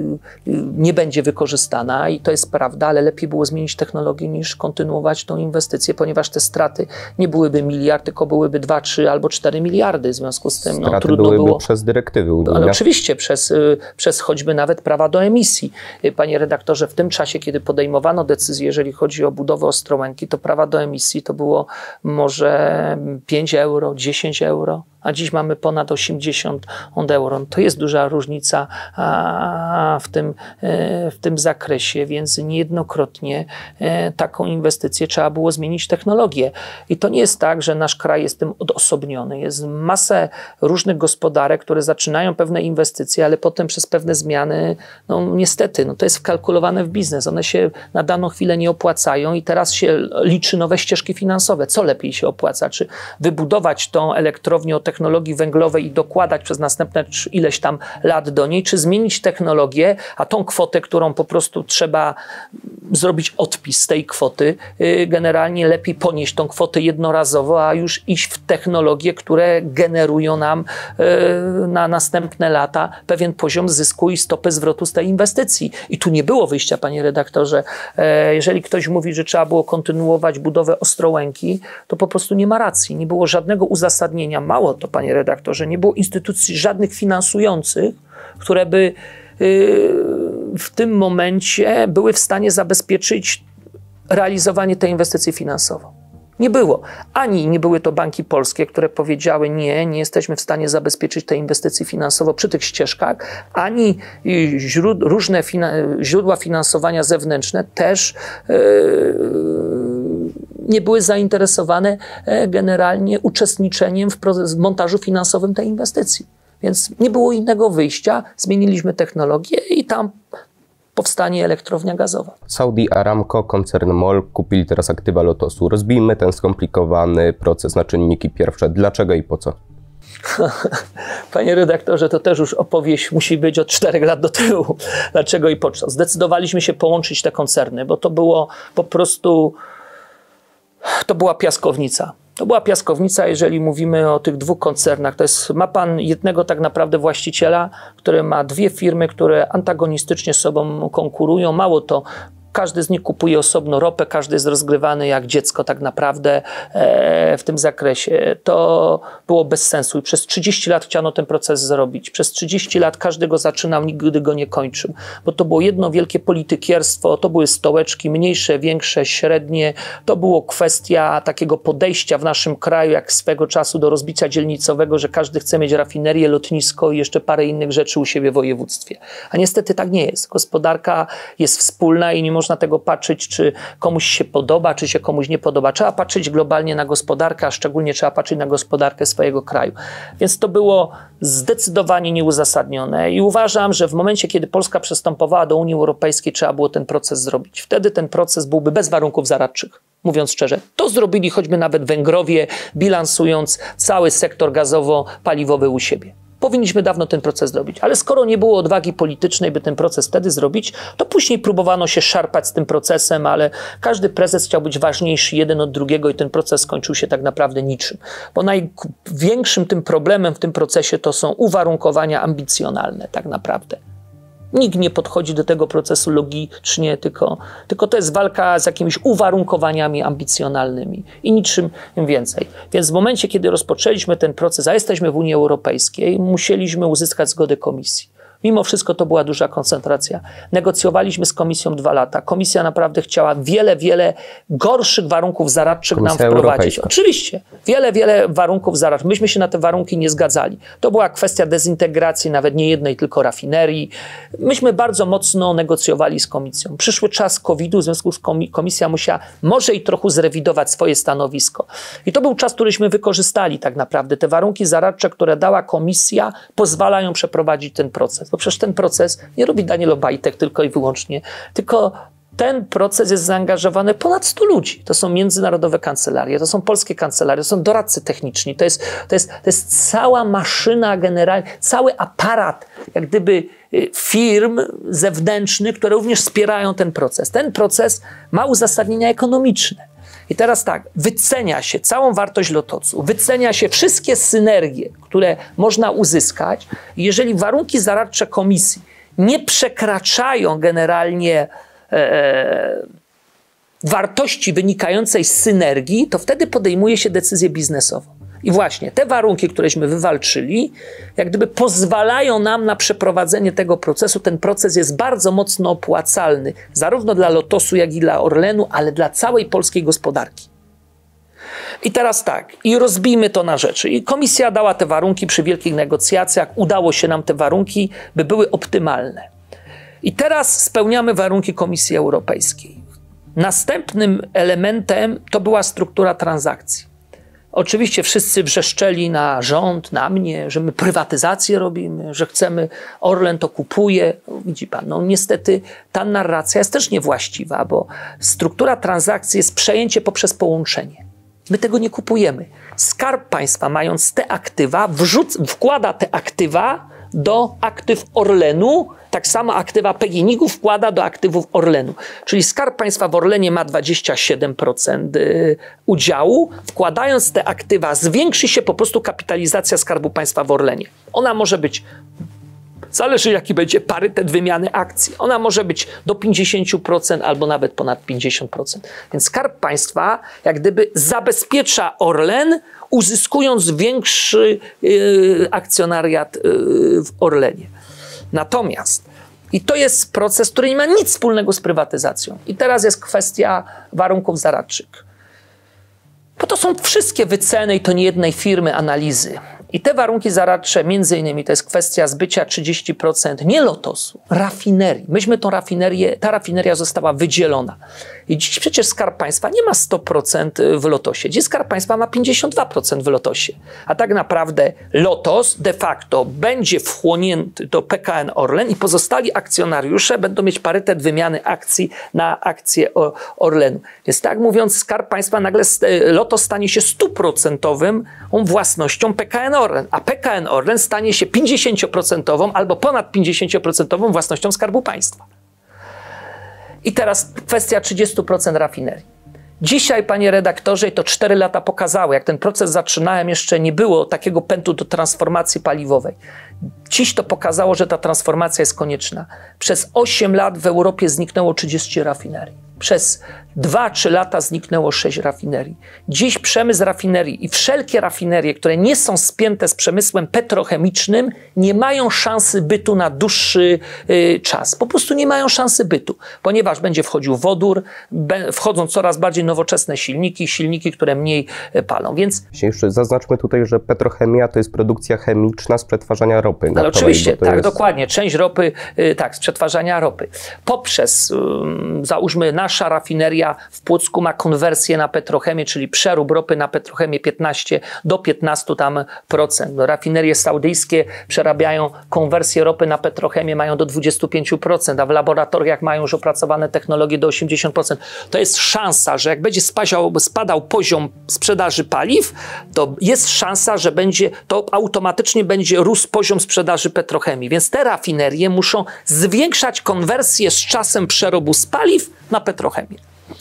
nie będzie wykorzystana i to jest prawda, ale lepiej było zmienić technologię niż kontynuować tą inwestycję, ponieważ te straty nie byłyby miliard, tylko byłyby dwa, trzy albo cztery miliardy. W związku z tym straty no, trudno byłyby było... przez dyrektywy unijne. Ale oczywiście przez, przez choćby nawet prawa do emisji. Panie redaktorze, w tym czasie, kiedy podejmowano decyzję, jeżeli chodzi o budowę Ostrołęki, to prawa do emisji to było może pięć euro, dziesięć euro, a dziś mamy ponad osiemdziesiąt euro. To jest duża różnica w tym, w tym zakresie, więc niejednokrotnie taką inwestycję trzeba było zmienić technologię. I to nie jest tak, że nasz kraj jest tym odosobniony. Jest masę różnych gospodarek, które zaczynają pewne inwestycje, ale potem przez pewne zmiany, no niestety, no to jest wkalkulowane w biznes. One się na daną chwilę nie opłacają i teraz się liczy nowe ścieżki finansowe. Co lepiej się opłaca? Czy wybudować tą elektrownię o technologii węglowej i dokładać przez następne ileś tam lat do niej, czy zmienić technologię, a tą kwotę, którą po prostu trzeba zrobić odpis z tej kwoty, generalnie lepiej ponieść tą kwotę jednorazowo, a już iść w technologie, które generują nam na następne lata pewien poziom zysku i stopę zwrotu z tej inwestycji. I tu nie było wyjścia, panie redaktorze. Jeżeli ktoś mówi, że trzeba było kontynuować budowę Ostrołęki, to po prostu nie ma racji. Nie było żadnego uzasadnienia. Mało to, panie redaktorze, nie było instytucji żadnych finansujących, które by w tym momencie były w stanie zabezpieczyć realizowanie tej inwestycji finansowo. Nie było. Ani nie były to banki polskie, które powiedziały nie, nie jesteśmy w stanie zabezpieczyć tej inwestycji finansowo przy tych ścieżkach, ani źród, różne fina, źródła finansowania zewnętrzne też yy, nie były zainteresowane generalnie uczestniczeniem w proces, montażu finansowym tej inwestycji. Więc nie było innego wyjścia, zmieniliśmy technologię i tam powstanie elektrownia gazowa. Saudi Aramco, koncern MOL kupili teraz aktywa Lotosu. Rozbijmy ten skomplikowany proces na czynniki pierwsze. Dlaczego i po co? Panie redaktorze, to też już opowieść musi być od czterech lat do tyłu. Dlaczego i po co? Zdecydowaliśmy się połączyć te koncerny, bo to było po prostu, to była piaskownica. To była piaskownica, jeżeli mówimy o tych dwóch koncernach. To jest, ma pan jednego tak naprawdę właściciela, który ma dwie firmy, które antagonistycznie z sobą konkurują. Mało to, każdy z nich kupuje osobno ropę, każdy jest rozgrywany jak dziecko tak naprawdę e, w tym zakresie. To było bez sensu i przez trzydzieści lat chciano ten proces zrobić. Przez trzydzieści lat każdy go zaczynał, nigdy go nie kończył, bo to było jedno wielkie politykierstwo, to były stołeczki mniejsze, większe, średnie. To było kwestia takiego podejścia w naszym kraju, jak swego czasu do rozbicia dzielnicowego, że każdy chce mieć rafinerię, lotnisko i jeszcze parę innych rzeczy u siebie w województwie. A niestety tak nie jest. Gospodarka jest wspólna i nie można tego patrzeć, czy komuś się podoba, czy się komuś nie podoba. Trzeba patrzeć globalnie na gospodarkę, a szczególnie trzeba patrzeć na gospodarkę swojego kraju. Więc to było zdecydowanie nieuzasadnione i uważam, że w momencie, kiedy Polska przystępowała do Unii Europejskiej, trzeba było ten proces zrobić. Wtedy ten proces byłby bez warunków zaradczych. Mówiąc szczerze, to zrobili choćby nawet Węgrowie, bilansując cały sektor gazowo-paliwowy u siebie. Powinniśmy dawno ten proces zrobić, ale skoro nie było odwagi politycznej, by ten proces wtedy zrobić, to później próbowano się szarpać z tym procesem, ale każdy prezes chciał być ważniejszy jeden od drugiego i ten proces skończył się tak naprawdę niczym. Bo największym tym problemem w tym procesie to są uwarunkowania ambicjonalne tak naprawdę. Nikt nie podchodzi do tego procesu logicznie, tylko, tylko to jest walka z jakimiś uwarunkowaniami ambicjonalnymi i niczym więcej. Więc w momencie, kiedy rozpoczęliśmy ten proces, a jesteśmy w Unii Europejskiej, musieliśmy uzyskać zgodę Komisji. Mimo wszystko to była duża koncentracja. Negocjowaliśmy z Komisją dwa lata. Komisja naprawdę chciała wiele, wiele gorszych warunków zaradczych Komisja nam wprowadzić. Europejska. Oczywiście. Wiele, wiele warunków zaradczych. Myśmy się na te warunki nie zgadzali. To była kwestia dezintegracji nawet nie jednej, tylko rafinerii. Myśmy bardzo mocno negocjowali z Komisją. Przyszły czas kowidu, w związku z tym Komisja musiała może i trochę zrewidować swoje stanowisko. I to był czas, któryśmy wykorzystali tak naprawdę. Te warunki zaradcze, które dała Komisja, pozwalają przeprowadzić ten proces. Bo przecież ten proces nie robi Daniel Obajtek tylko i wyłącznie, tylko ten proces jest zaangażowany ponad stu ludzi. To są międzynarodowe kancelarie, to są polskie kancelarie, to są doradcy techniczni, to jest, to jest, to jest cała maszyna generalnie, cały aparat jak gdyby firm zewnętrznych, które również wspierają ten proces. Ten proces ma uzasadnienia ekonomiczne. I teraz tak, wycenia się całą wartość Lotosu, wycenia się wszystkie synergie, które można uzyskać. I jeżeli warunki zaradcze Komisji nie przekraczają generalnie e, wartości wynikającej z synergii, to wtedy podejmuje się decyzję biznesową. I właśnie te warunki, któreśmy wywalczyli, jak gdyby pozwalają nam na przeprowadzenie tego procesu. Ten proces jest bardzo mocno opłacalny, zarówno dla Lotosu, jak i dla Orlenu, ale dla całej polskiej gospodarki. I teraz tak, i rozbijmy to na rzeczy. I komisja dała te warunki przy wielkich negocjacjach, udało się nam te warunki, by były optymalne. I teraz spełniamy warunki Komisji Europejskiej. Następnym elementem to była struktura transakcji. Oczywiście wszyscy wrzeszczeli na rząd, na mnie, że my prywatyzację robimy, że chcemy, Orlen to kupuje. Widzi pan, no niestety ta narracja jest też niewłaściwa, bo struktura transakcji jest przejęcie poprzez połączenie. My tego nie kupujemy. Skarb Państwa, mając te aktywa, wrzuc, wkłada te aktywa do aktyw Orlenu, tak samo aktywa P G N iG-u wkłada do aktywów Orlenu. Czyli Skarb Państwa w Orlenie ma dwadzieścia siedem procent udziału. Wkładając te aktywa, zwiększy się po prostu kapitalizacja Skarbu Państwa w Orlenie. Ona może być, zależy jaki będzie parytet wymiany akcji, ona może być do pięćdziesiąt procent albo nawet ponad pięćdziesiąt procent. Więc Skarb Państwa jak gdyby zabezpiecza Orlen, uzyskując większy yy, akcjonariat yy, w Orlenie. Natomiast, i to jest proces, który nie ma nic wspólnego z prywatyzacją. I teraz jest kwestia warunków zaradczych. Bo to są wszystkie wyceny i to nie jednej firmy analizy. I te warunki zaradcze, między innymi, to jest kwestia zbycia trzydzieści procent nie Lotosu, rafinerii. Myśmy tą rafinerię, ta rafineria została wydzielona. I dziś przecież Skarb Państwa nie ma sto procent w Lotosie. Dziś Skarb Państwa ma pięćdziesiąt dwa procent w Lotosie. A tak naprawdę Lotos de facto będzie wchłonięty do P K N Orlen i pozostali akcjonariusze będą mieć parytet wymiany akcji na akcje Orlenu. Więc tak mówiąc, Skarb Państwa nagle, Lotos stanie się stuprocentowym własnością P K N Orlen, a P K N Orlen stanie się pięćdziesięcioprocentową albo ponad pięćdziesięcioprocentową własnością Skarbu Państwa. I teraz kwestia trzydzieści procent rafinerii. Dzisiaj, panie redaktorze, i to cztery lata pokazały, jak ten proces zaczynałem, jeszcze nie było takiego pędu do transformacji paliwowej. Dziś to pokazało, że ta transformacja jest konieczna. Przez osiem lat w Europie zniknęło trzydzieści rafinerii. Przez dwa trzy lata zniknęło sześć rafinerii. Dziś przemysł rafinerii i wszelkie rafinerie, które nie są spięte z przemysłem petrochemicznym, nie mają szansy bytu na dłuższy y, czas. Po prostu nie mają szansy bytu, ponieważ będzie wchodził wodór, be, wchodzą coraz bardziej nowoczesne silniki, silniki, które mniej y, palą. Więc jeszcze zaznaczmy tutaj, że petrochemia to jest produkcja chemiczna z przetwarzania ropy. Ale naftowej, oczywiście, tak, jest... dokładnie. Część ropy, y, tak, z przetwarzania ropy. Poprzez, y, załóżmy, nasza rafineria w Płocku ma konwersję na petrochemię, czyli przerób ropy na petrochemię piętnaście do piętnastu tam procent. No, rafinerie saudyjskie przerabiają konwersję ropy na petrochemię, mają do dwudziestu pięciu procent, a w laboratoriach mają już opracowane technologie do osiemdziesięciu procent. To jest szansa, że jak będzie spadał, spadał poziom sprzedaży paliw, to jest szansa, że będzie, to automatycznie będzie rósł poziom sprzedaży petrochemii. Więc te rafinerie muszą zwiększać konwersję z czasem przerobu z paliw na petrochemię.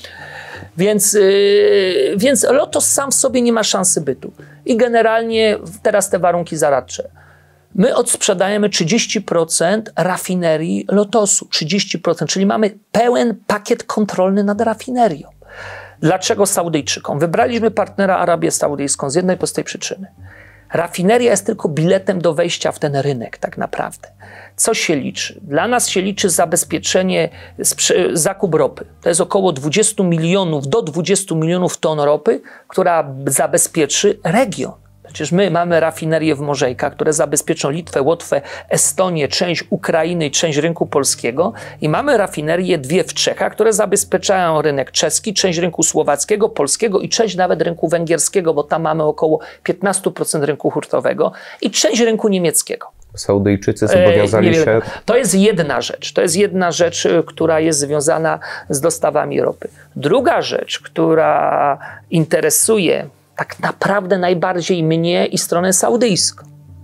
Więc, yy, więc Lotos sam w sobie nie ma szansy bytu. I generalnie teraz te warunki zaradcze. My odsprzedajemy trzydzieści procent rafinerii Lotosu. trzydzieści procent, czyli mamy pełen pakiet kontrolny nad rafinerią. Dlaczego Saudyjczykom? Wybraliśmy partnera Arabię Saudyjską z jednej prostej przyczyny. Rafineria jest tylko biletem do wejścia w ten rynek tak naprawdę. Co się liczy? Dla nas się liczy zabezpieczenie, zakup ropy. To jest około dwudziestu milionów do dwudziestu milionów ton ropy, która zabezpieczy region. Przecież my mamy rafinerie w Morzejkach, które zabezpieczą Litwę, Łotwę, Estonię, część Ukrainy i część rynku polskiego. I mamy rafinerie dwie w Czechach, które zabezpieczają rynek czeski, część rynku słowackiego, polskiego i część nawet rynku węgierskiego, bo tam mamy około piętnaście procent rynku hurtowego i część rynku niemieckiego. Saudyjczycy zobowiązali e, się... To jest jedna rzecz. To jest jedna rzecz, która jest związana z dostawami ropy. Druga rzecz, która interesuje tak naprawdę najbardziej mnie i stronę saudyjską.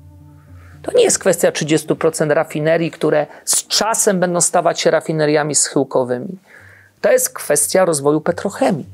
To nie jest kwestia trzydziestu procent rafinerii, które z czasem będą stawać się rafineriami schyłkowymi. To jest kwestia rozwoju petrochemii.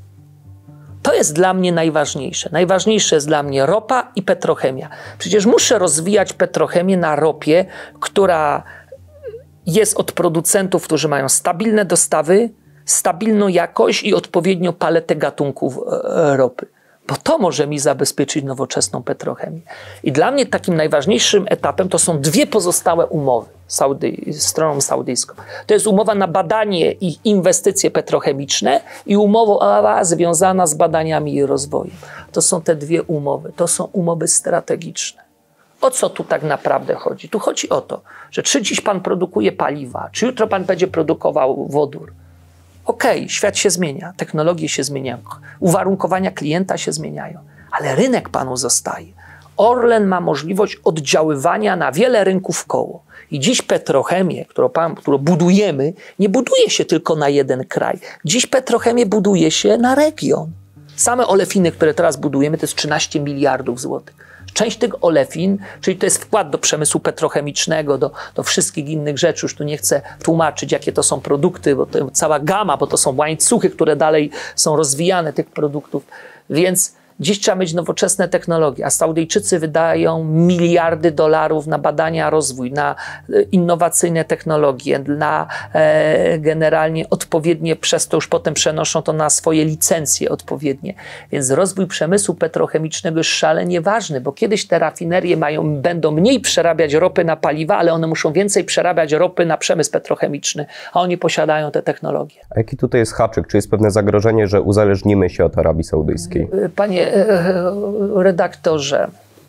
To jest dla mnie najważniejsze. Najważniejsze jest dla mnie ropa i petrochemia. Przecież muszę rozwijać petrochemię na ropie, która jest od producentów, którzy mają stabilne dostawy, stabilną jakość i odpowiednią paletę gatunków ropy. Bo to może mi zabezpieczyć nowoczesną petrochemię. I dla mnie takim najważniejszym etapem to są dwie pozostałe umowy Saudy, z stroną saudyjską. To jest umowa na badanie i inwestycje petrochemiczne i umowa związana z badaniami i rozwojem. To są te dwie umowy. To są umowy strategiczne. O co tu tak naprawdę chodzi? Tu chodzi o to, że czy dziś pan produkuje paliwa, czy jutro pan będzie produkował wodór. Okej, okay, świat się zmienia, technologie się zmieniają, uwarunkowania klienta się zmieniają, ale rynek panu zostaje. Orlen ma możliwość oddziaływania na wiele rynków w koło. I dziś petrochemię, którą, pan, którą budujemy, nie buduje się tylko na jeden kraj. Dziś petrochemię buduje się na region. Same olefiny, które teraz budujemy, to jest trzynaście miliardów złotych. Część tych olefin, czyli to jest wkład do przemysłu petrochemicznego, do, do wszystkich innych rzeczy, już tu nie chcę tłumaczyć, jakie to są produkty, bo to cała gama, bo to są łańcuchy, które dalej są rozwijane tych produktów, więc dziś trzeba mieć nowoczesne technologie, a Saudyjczycy wydają miliardy dolarów na badania, rozwój, na innowacyjne technologie, na e, generalnie odpowiednie, przez to już potem przenoszą to na swoje licencje odpowiednie. Więc rozwój przemysłu petrochemicznego jest szalenie ważny, bo kiedyś te rafinerie mają, będą mniej przerabiać ropy na paliwa, ale one muszą więcej przerabiać ropy na przemysł petrochemiczny, a oni posiadają te technologie. A jaki tutaj jest haczyk? Czy jest pewne zagrożenie, że uzależnimy się od Arabii Saudyjskiej? Panie redaktorze,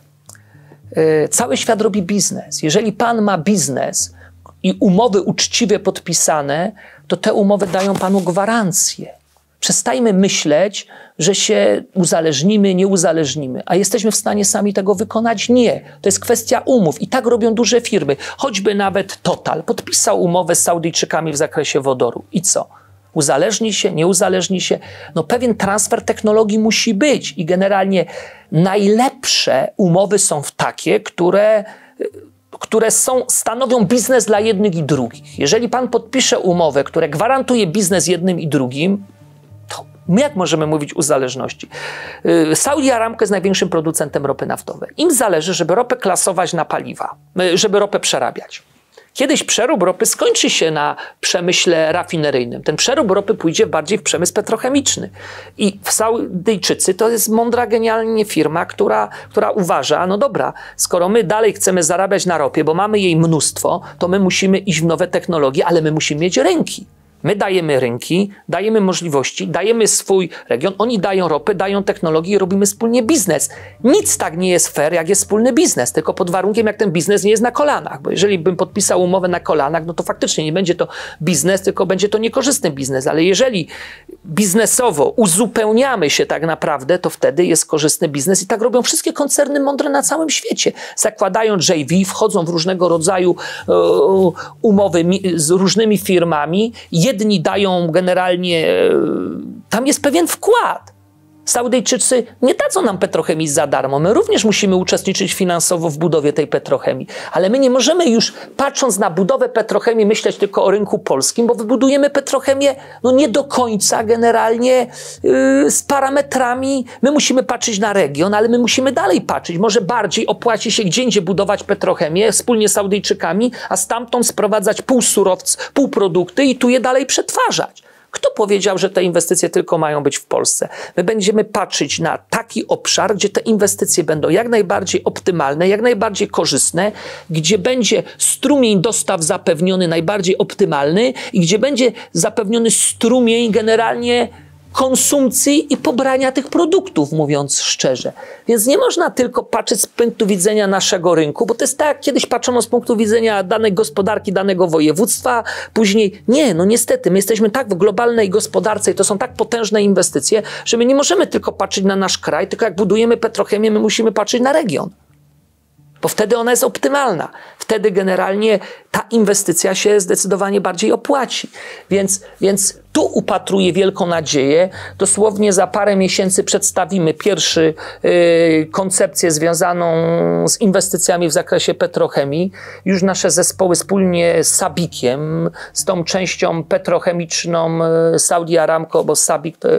cały świat robi biznes. Jeżeli pan ma biznes i umowy uczciwie podpisane, to te umowy dają panu gwarancję. Przestajmy myśleć, że się uzależnimy, nie uzależnimy, a jesteśmy w stanie sami tego wykonać? Nie. To jest kwestia umów i tak robią duże firmy. Choćby nawet Total podpisał umowę z Saudyjczykami w zakresie wodoru. I co? Uzależni się, nie uzależni się. No pewien transfer technologii musi być i generalnie najlepsze umowy są takie, które, które są, stanowią biznes dla jednych i drugich. Jeżeli pan podpisze umowę, która gwarantuje biznes jednym i drugim, to jak możemy mówić o uzależności? Saudi Aramco jest największym producentem ropy naftowej. Im zależy, żeby ropę klasować na paliwa, żeby ropę przerabiać. Kiedyś przerób ropy skończy się na przemyśle rafineryjnym. Ten przerób ropy pójdzie bardziej w przemysł petrochemiczny. I Saudyjczycy to jest mądra, genialnie firma, która, która uważa, no dobra, skoro my dalej chcemy zarabiać na ropie, bo mamy jej mnóstwo, to my musimy iść w nowe technologie, ale my musimy mieć rynki. My dajemy rynki, dajemy możliwości, dajemy swój region, oni dają ropę, dają technologię i robimy wspólnie biznes. Nic tak nie jest fair, jak jest wspólny biznes, tylko pod warunkiem, jak ten biznes nie jest na kolanach. Bo jeżeli bym podpisał umowę na kolanach, no to faktycznie nie będzie to biznes, tylko będzie to niekorzystny biznes. Ale jeżeli biznesowo uzupełniamy się tak naprawdę, to wtedy jest korzystny biznes i tak robią wszystkie koncerny mądre na całym świecie. Zakładają J V, wchodzą w różnego rodzaju uh, umowy z różnymi firmami. Jedni dają generalnie, tam jest pewien wkład. Saudyjczycy nie dadzą nam petrochemii za darmo. My również musimy uczestniczyć finansowo w budowie tej petrochemii. Ale my nie możemy już, patrząc na budowę petrochemii, myśleć tylko o rynku polskim, bo wybudujemy petrochemię no nie do końca generalnie yy, z parametrami. My musimy patrzeć na region, ale my musimy dalej patrzeć. Może bardziej opłaci się gdzie indziej budować petrochemię wspólnie z Saudyjczykami, a stamtąd sprowadzać półsurowce, półprodukty i tu je dalej przetwarzać. Kto powiedział, że te inwestycje tylko mają być w Polsce? My będziemy patrzeć na taki obszar, gdzie te inwestycje będą jak najbardziej optymalne, jak najbardziej korzystne, gdzie będzie strumień dostaw zapewniony najbardziej optymalny i gdzie będzie zapewniony strumień generalnie konsumpcji i pobrania tych produktów, mówiąc szczerze. Więc nie można tylko patrzeć z punktu widzenia naszego rynku, bo to jest tak, jak kiedyś patrzono z punktu widzenia danej gospodarki, danego województwa, później nie, no niestety, my jesteśmy tak w globalnej gospodarce i to są tak potężne inwestycje, że my nie możemy tylko patrzeć na nasz kraj, tylko jak budujemy petrochemię, my musimy patrzeć na region. Bo wtedy ona jest optymalna. Wtedy generalnie ta inwestycja się zdecydowanie bardziej opłaci. Więc, więc tu upatruję wielką nadzieję. Dosłownie za parę miesięcy przedstawimy pierwszy yy, koncepcję związaną z inwestycjami w zakresie petrochemii. Już nasze zespoły wspólnie z Sabikiem, z tą częścią petrochemiczną Saudi Aramco, bo Sabik to,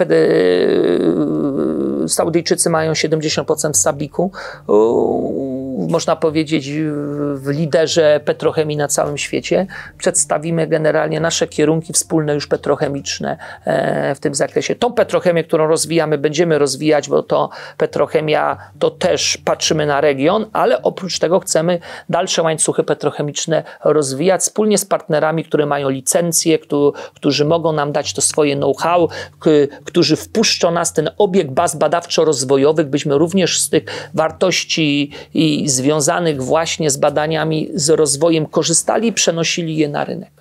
yy, Saudyjczycy mają siedemdziesiąt procent w Sabiku. Yy, można powiedzieć, w liderze petrochemii na całym świecie. Przedstawimy generalnie nasze kierunki wspólne już petrochemiczne w tym zakresie. Tą petrochemię, którą rozwijamy, będziemy rozwijać, bo to petrochemia, to też patrzymy na region, ale oprócz tego chcemy dalsze łańcuchy petrochemiczne rozwijać wspólnie z partnerami, które mają licencje, którzy mogą nam dać to swoje know-how, którzy wpuszczą nas ten obieg baz badawczo-rozwojowych, byśmy również z tych wartości i związanych właśnie z badaniami, z rozwojem korzystali i przenosili je na rynek.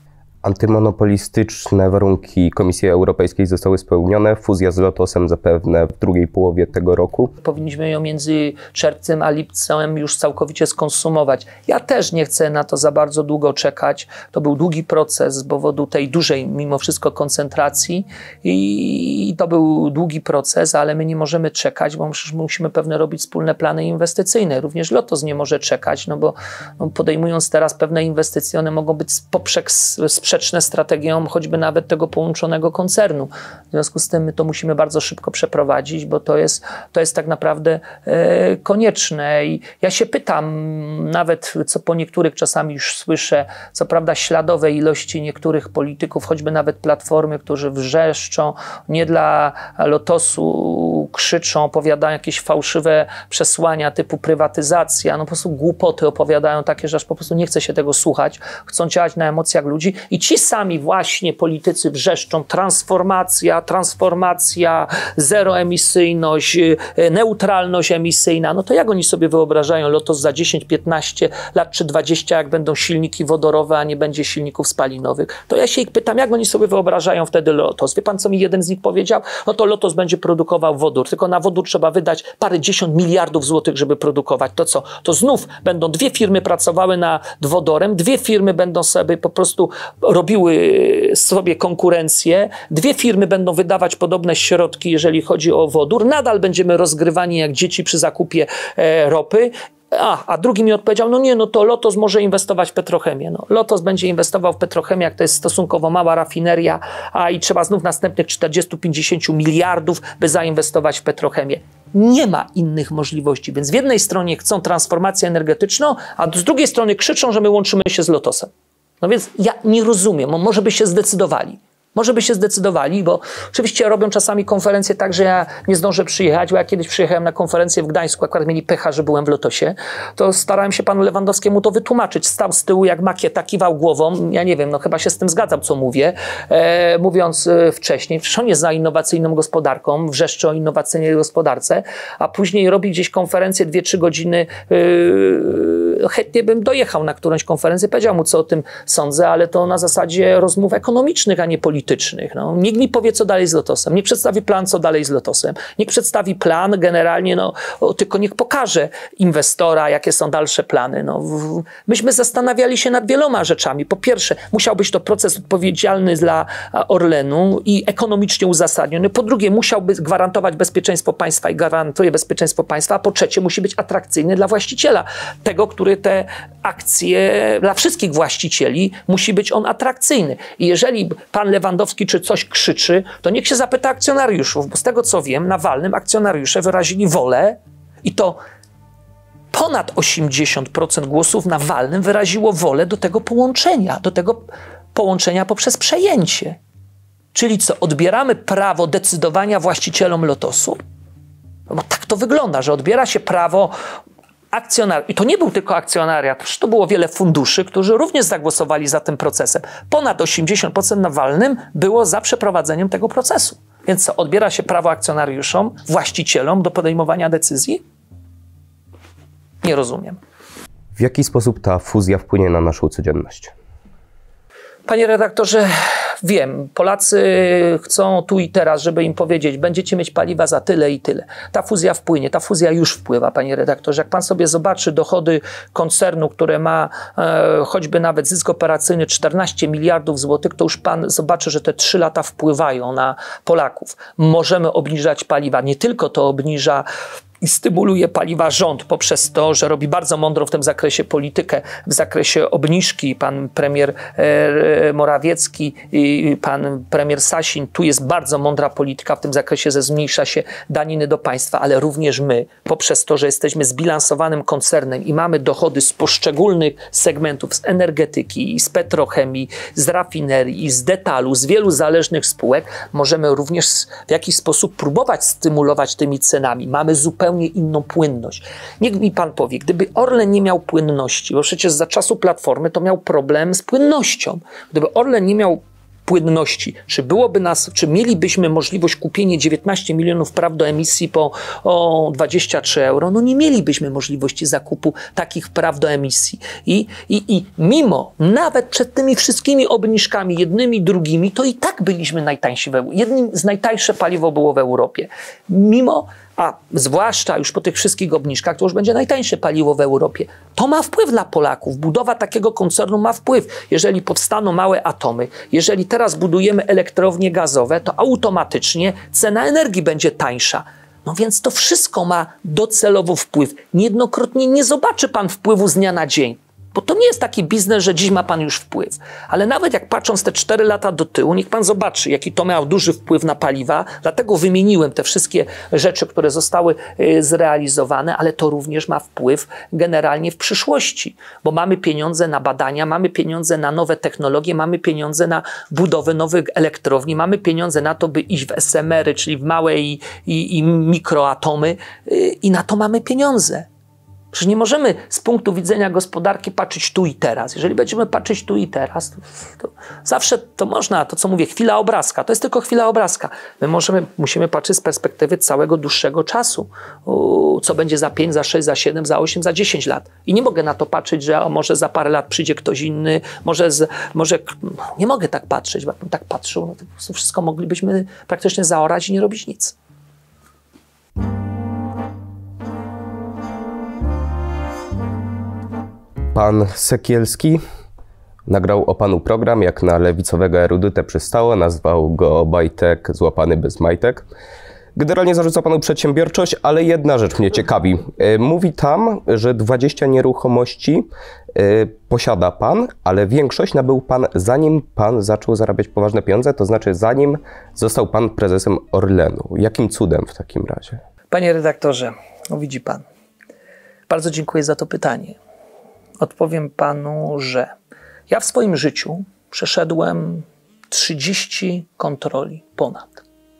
Antymonopolistyczne warunki Komisji Europejskiej zostały spełnione. Fuzja z Lotosem zapewne w drugiej połowie tego roku. Powinniśmy ją między czerwcem a lipcem już całkowicie skonsumować. Ja też nie chcę na to za bardzo długo czekać. To był długi proces z powodu tej dużej mimo wszystko koncentracji i to był długi proces, ale my nie możemy czekać, bo musimy pewne robić wspólne plany inwestycyjne. Również Lotos nie może czekać, no bo no podejmując teraz pewne inwestycje, one mogą być poprzek sprzeczne strategią choćby nawet tego połączonego koncernu. W związku z tym my to musimy bardzo szybko przeprowadzić, bo to jest, to jest tak naprawdę e, konieczne. I ja się pytam, nawet co po niektórych czasami już słyszę, co prawda śladowe ilości niektórych polityków, choćby nawet Platformy, którzy wrzeszczą, nie dla Lotosu krzyczą, opowiadają jakieś fałszywe przesłania typu prywatyzacja, no po prostu głupoty opowiadają takie, że aż po prostu nie chce się tego słuchać, chcą działać na emocjach ludzi i ci sami właśnie politycy wrzeszczą transformacja, transformacja, zeroemisyjność, neutralność emisyjna. No to jak oni sobie wyobrażają Lotos za dziesięć, piętnaście lat czy dwadzieścia, jak będą silniki wodorowe, a nie będzie silników spalinowych? To ja się ich pytam, jak oni sobie wyobrażają wtedy Lotos? Wie pan, co mi jeden z nich powiedział? No to Lotos będzie produkował wodór, tylko na wodór trzeba wydać parę dziesiąt miliardów złotych, żeby produkować. To co? To znów będą dwie firmy pracowały nad wodorem, dwie firmy będą sobie po prostu robiły sobie konkurencję, dwie firmy będą wydawać podobne środki, jeżeli chodzi o wodór, nadal będziemy rozgrywani jak dzieci przy zakupie e, ropy. A, a drugi mi odpowiedział, no nie, no to Lotos może inwestować w petrochemię. No, Lotos będzie inwestował w petrochemię, jak to jest stosunkowo mała rafineria, a i trzeba znów następnych czterdzieści do pięćdziesięciu miliardów, by zainwestować w petrochemię. Nie ma innych możliwości, więc z jednej strony chcą transformację energetyczną, a z drugiej strony krzyczą, że my łączymy się z Lotosem. No więc ja nie rozumiem, może by się zdecydowali. Może by się zdecydowali, bo oczywiście robią czasami konferencje tak, że ja nie zdążę przyjechać, bo ja kiedyś przyjechałem na konferencję w Gdańsku, akurat mieli pecha, że byłem w Lotosie, to starałem się panu Lewandowskiemu to wytłumaczyć. Stał z tyłu jak makieta, kiwał głową, ja nie wiem, no chyba się z tym zgadzam, co mówię, e, mówiąc e, wcześniej, przecież on jest za innowacyjną gospodarką, wrzeszczy o innowacyjnej gospodarce, a później robi gdzieś konferencję dwie, trzy godziny, e, chętnie bym dojechał na którąś konferencję, powiedział mu, co o tym sądzę, ale to na zasadzie rozmów ekonomicznych, a nie politycznych. No, nikt mi powie, co dalej z Lotosem. Niech przedstawi plan, co dalej z Lotosem. Niech przedstawi plan generalnie, no, o, tylko niech pokaże inwestora, jakie są dalsze plany. No, w, myśmy zastanawiali się nad wieloma rzeczami. Po pierwsze, musiał być to proces odpowiedzialny dla Orlenu i ekonomicznie uzasadniony. Po drugie, musiałby gwarantować bezpieczeństwo państwa i gwarantuje bezpieczeństwo państwa. A po trzecie, musi być atrakcyjny dla właściciela. Tego, który te akcje, dla wszystkich właścicieli, musi być on atrakcyjny. I jeżeli pan Lewandowski czy coś krzyczy, to niech się zapyta akcjonariuszów, bo z tego co wiem, na walnym akcjonariusze wyrazili wolę i to ponad osiemdziesiąt procent głosów na walnym wyraziło wolę do tego połączenia, do tego połączenia poprzez przejęcie. Czyli co, odbieramy prawo decydowania właścicielom Lotosu? No bo tak to wygląda, że odbiera się prawo akcjonariusz. I to nie był tylko akcjonariat, przecież to było wiele funduszy, którzy również zagłosowali za tym procesem. Ponad osiemdziesiąt procent na walnym było za przeprowadzeniem tego procesu. Więc co, odbiera się prawo akcjonariuszom, właścicielom do podejmowania decyzji? Nie rozumiem. W jaki sposób ta fuzja wpłynie na naszą codzienność? Panie redaktorze, wiem, Polacy chcą tu i teraz, żeby im powiedzieć, będziecie mieć paliwa za tyle i tyle. Ta fuzja wpłynie, ta fuzja już wpływa, panie redaktorze. Jak pan sobie zobaczy dochody koncernu, które ma e, choćby nawet zysk operacyjny czternaście miliardów złotych, to już pan zobaczy, że te trzy lata wpływają na Polaków. Możemy obniżać paliwa. Nie tylko to obniża i stymuluje paliwa rząd poprzez to, że robi bardzo mądrą w tym zakresie politykę, w zakresie obniżki. Pan premier Morawiecki i pan premier Sasin, tu jest bardzo mądra polityka w tym zakresie, że zmniejsza się daniny do państwa, ale również my, poprzez to, że jesteśmy zbilansowanym koncernem i mamy dochody z poszczególnych segmentów, z energetyki, i z petrochemii, z rafinerii, i z detalu, z wielu zależnych spółek, możemy również w jakiś sposób próbować stymulować tymi cenami. Mamy zupełnie inną płynność. Niech mi pan powie, gdyby Orlen nie miał płynności, bo przecież za czasu Platformy to miał problem z płynnością. Gdyby Orlen nie miał płynności, czy byłoby nas, czy mielibyśmy możliwość kupienia dziewiętnastu milionów praw do emisji po o dwadzieścia trzy euro, no nie mielibyśmy możliwości zakupu takich praw do emisji. I, i, i mimo, nawet przed tymi wszystkimi obniżkami, jednymi, drugimi, to i tak byliśmy najtańsi w Europie. Jednym z najtańsze paliwo było w Europie. Mimo, a zwłaszcza już po tych wszystkich obniżkach, to już będzie najtańsze paliwo w Europie. To ma wpływ dla Polaków. Budowa takiego koncernu ma wpływ. Jeżeli powstaną małe atomy, jeżeli teraz budujemy elektrownie gazowe, to automatycznie cena energii będzie tańsza. No więc to wszystko ma docelowo wpływ. Niejednokrotnie nie zobaczy pan wpływu z dnia na dzień. Bo to nie jest taki biznes, że dziś ma pan już wpływ. Ale nawet jak patrząc te cztery lata do tyłu, niech pan zobaczy, jaki to miał duży wpływ na paliwa. Dlatego wymieniłem te wszystkie rzeczy, które zostały y, zrealizowane, ale to również ma wpływ generalnie w przyszłości. Bo mamy pieniądze na badania, mamy pieniądze na nowe technologie, mamy pieniądze na budowę nowych elektrowni, mamy pieniądze na to, by iść w S M R y, czyli w małe i, i, i mikroatomy y, i na to mamy pieniądze. Przecież nie możemy z punktu widzenia gospodarki patrzeć tu i teraz. Jeżeli będziemy patrzeć tu i teraz, to, to zawsze to można, to co mówię, chwila obrazka, to jest tylko chwila obrazka. My możemy, musimy patrzeć z perspektywy całego dłuższego czasu. U, co będzie za pięć, za sześć, za siedem, za osiem, za dziesięć lat. I nie mogę na to patrzeć, że o, może za parę lat przyjdzie ktoś inny, może, z, może nie mogę tak patrzeć, bo jakbym tak patrzył, no to po prostu wszystko moglibyśmy praktycznie zaorać i nie robić nic. Pan Sekielski nagrał o panu program, jak na lewicowego erudytę przystało, nazwał go Bajtek złapany bez majtek. Generalnie zarzuca panu przedsiębiorczość, ale jedna rzecz mnie ciekawi. Mówi tam, że dwadzieścia nieruchomości posiada pan, ale większość nabył pan zanim pan zaczął zarabiać poważne pieniądze, to znaczy zanim został pan prezesem Orlenu. Jakim cudem w takim razie? Panie redaktorze, no widzi pan, bardzo dziękuję za to pytanie. Odpowiem panu, że ja w swoim życiu przeszedłem trzydzieści kontroli ponad.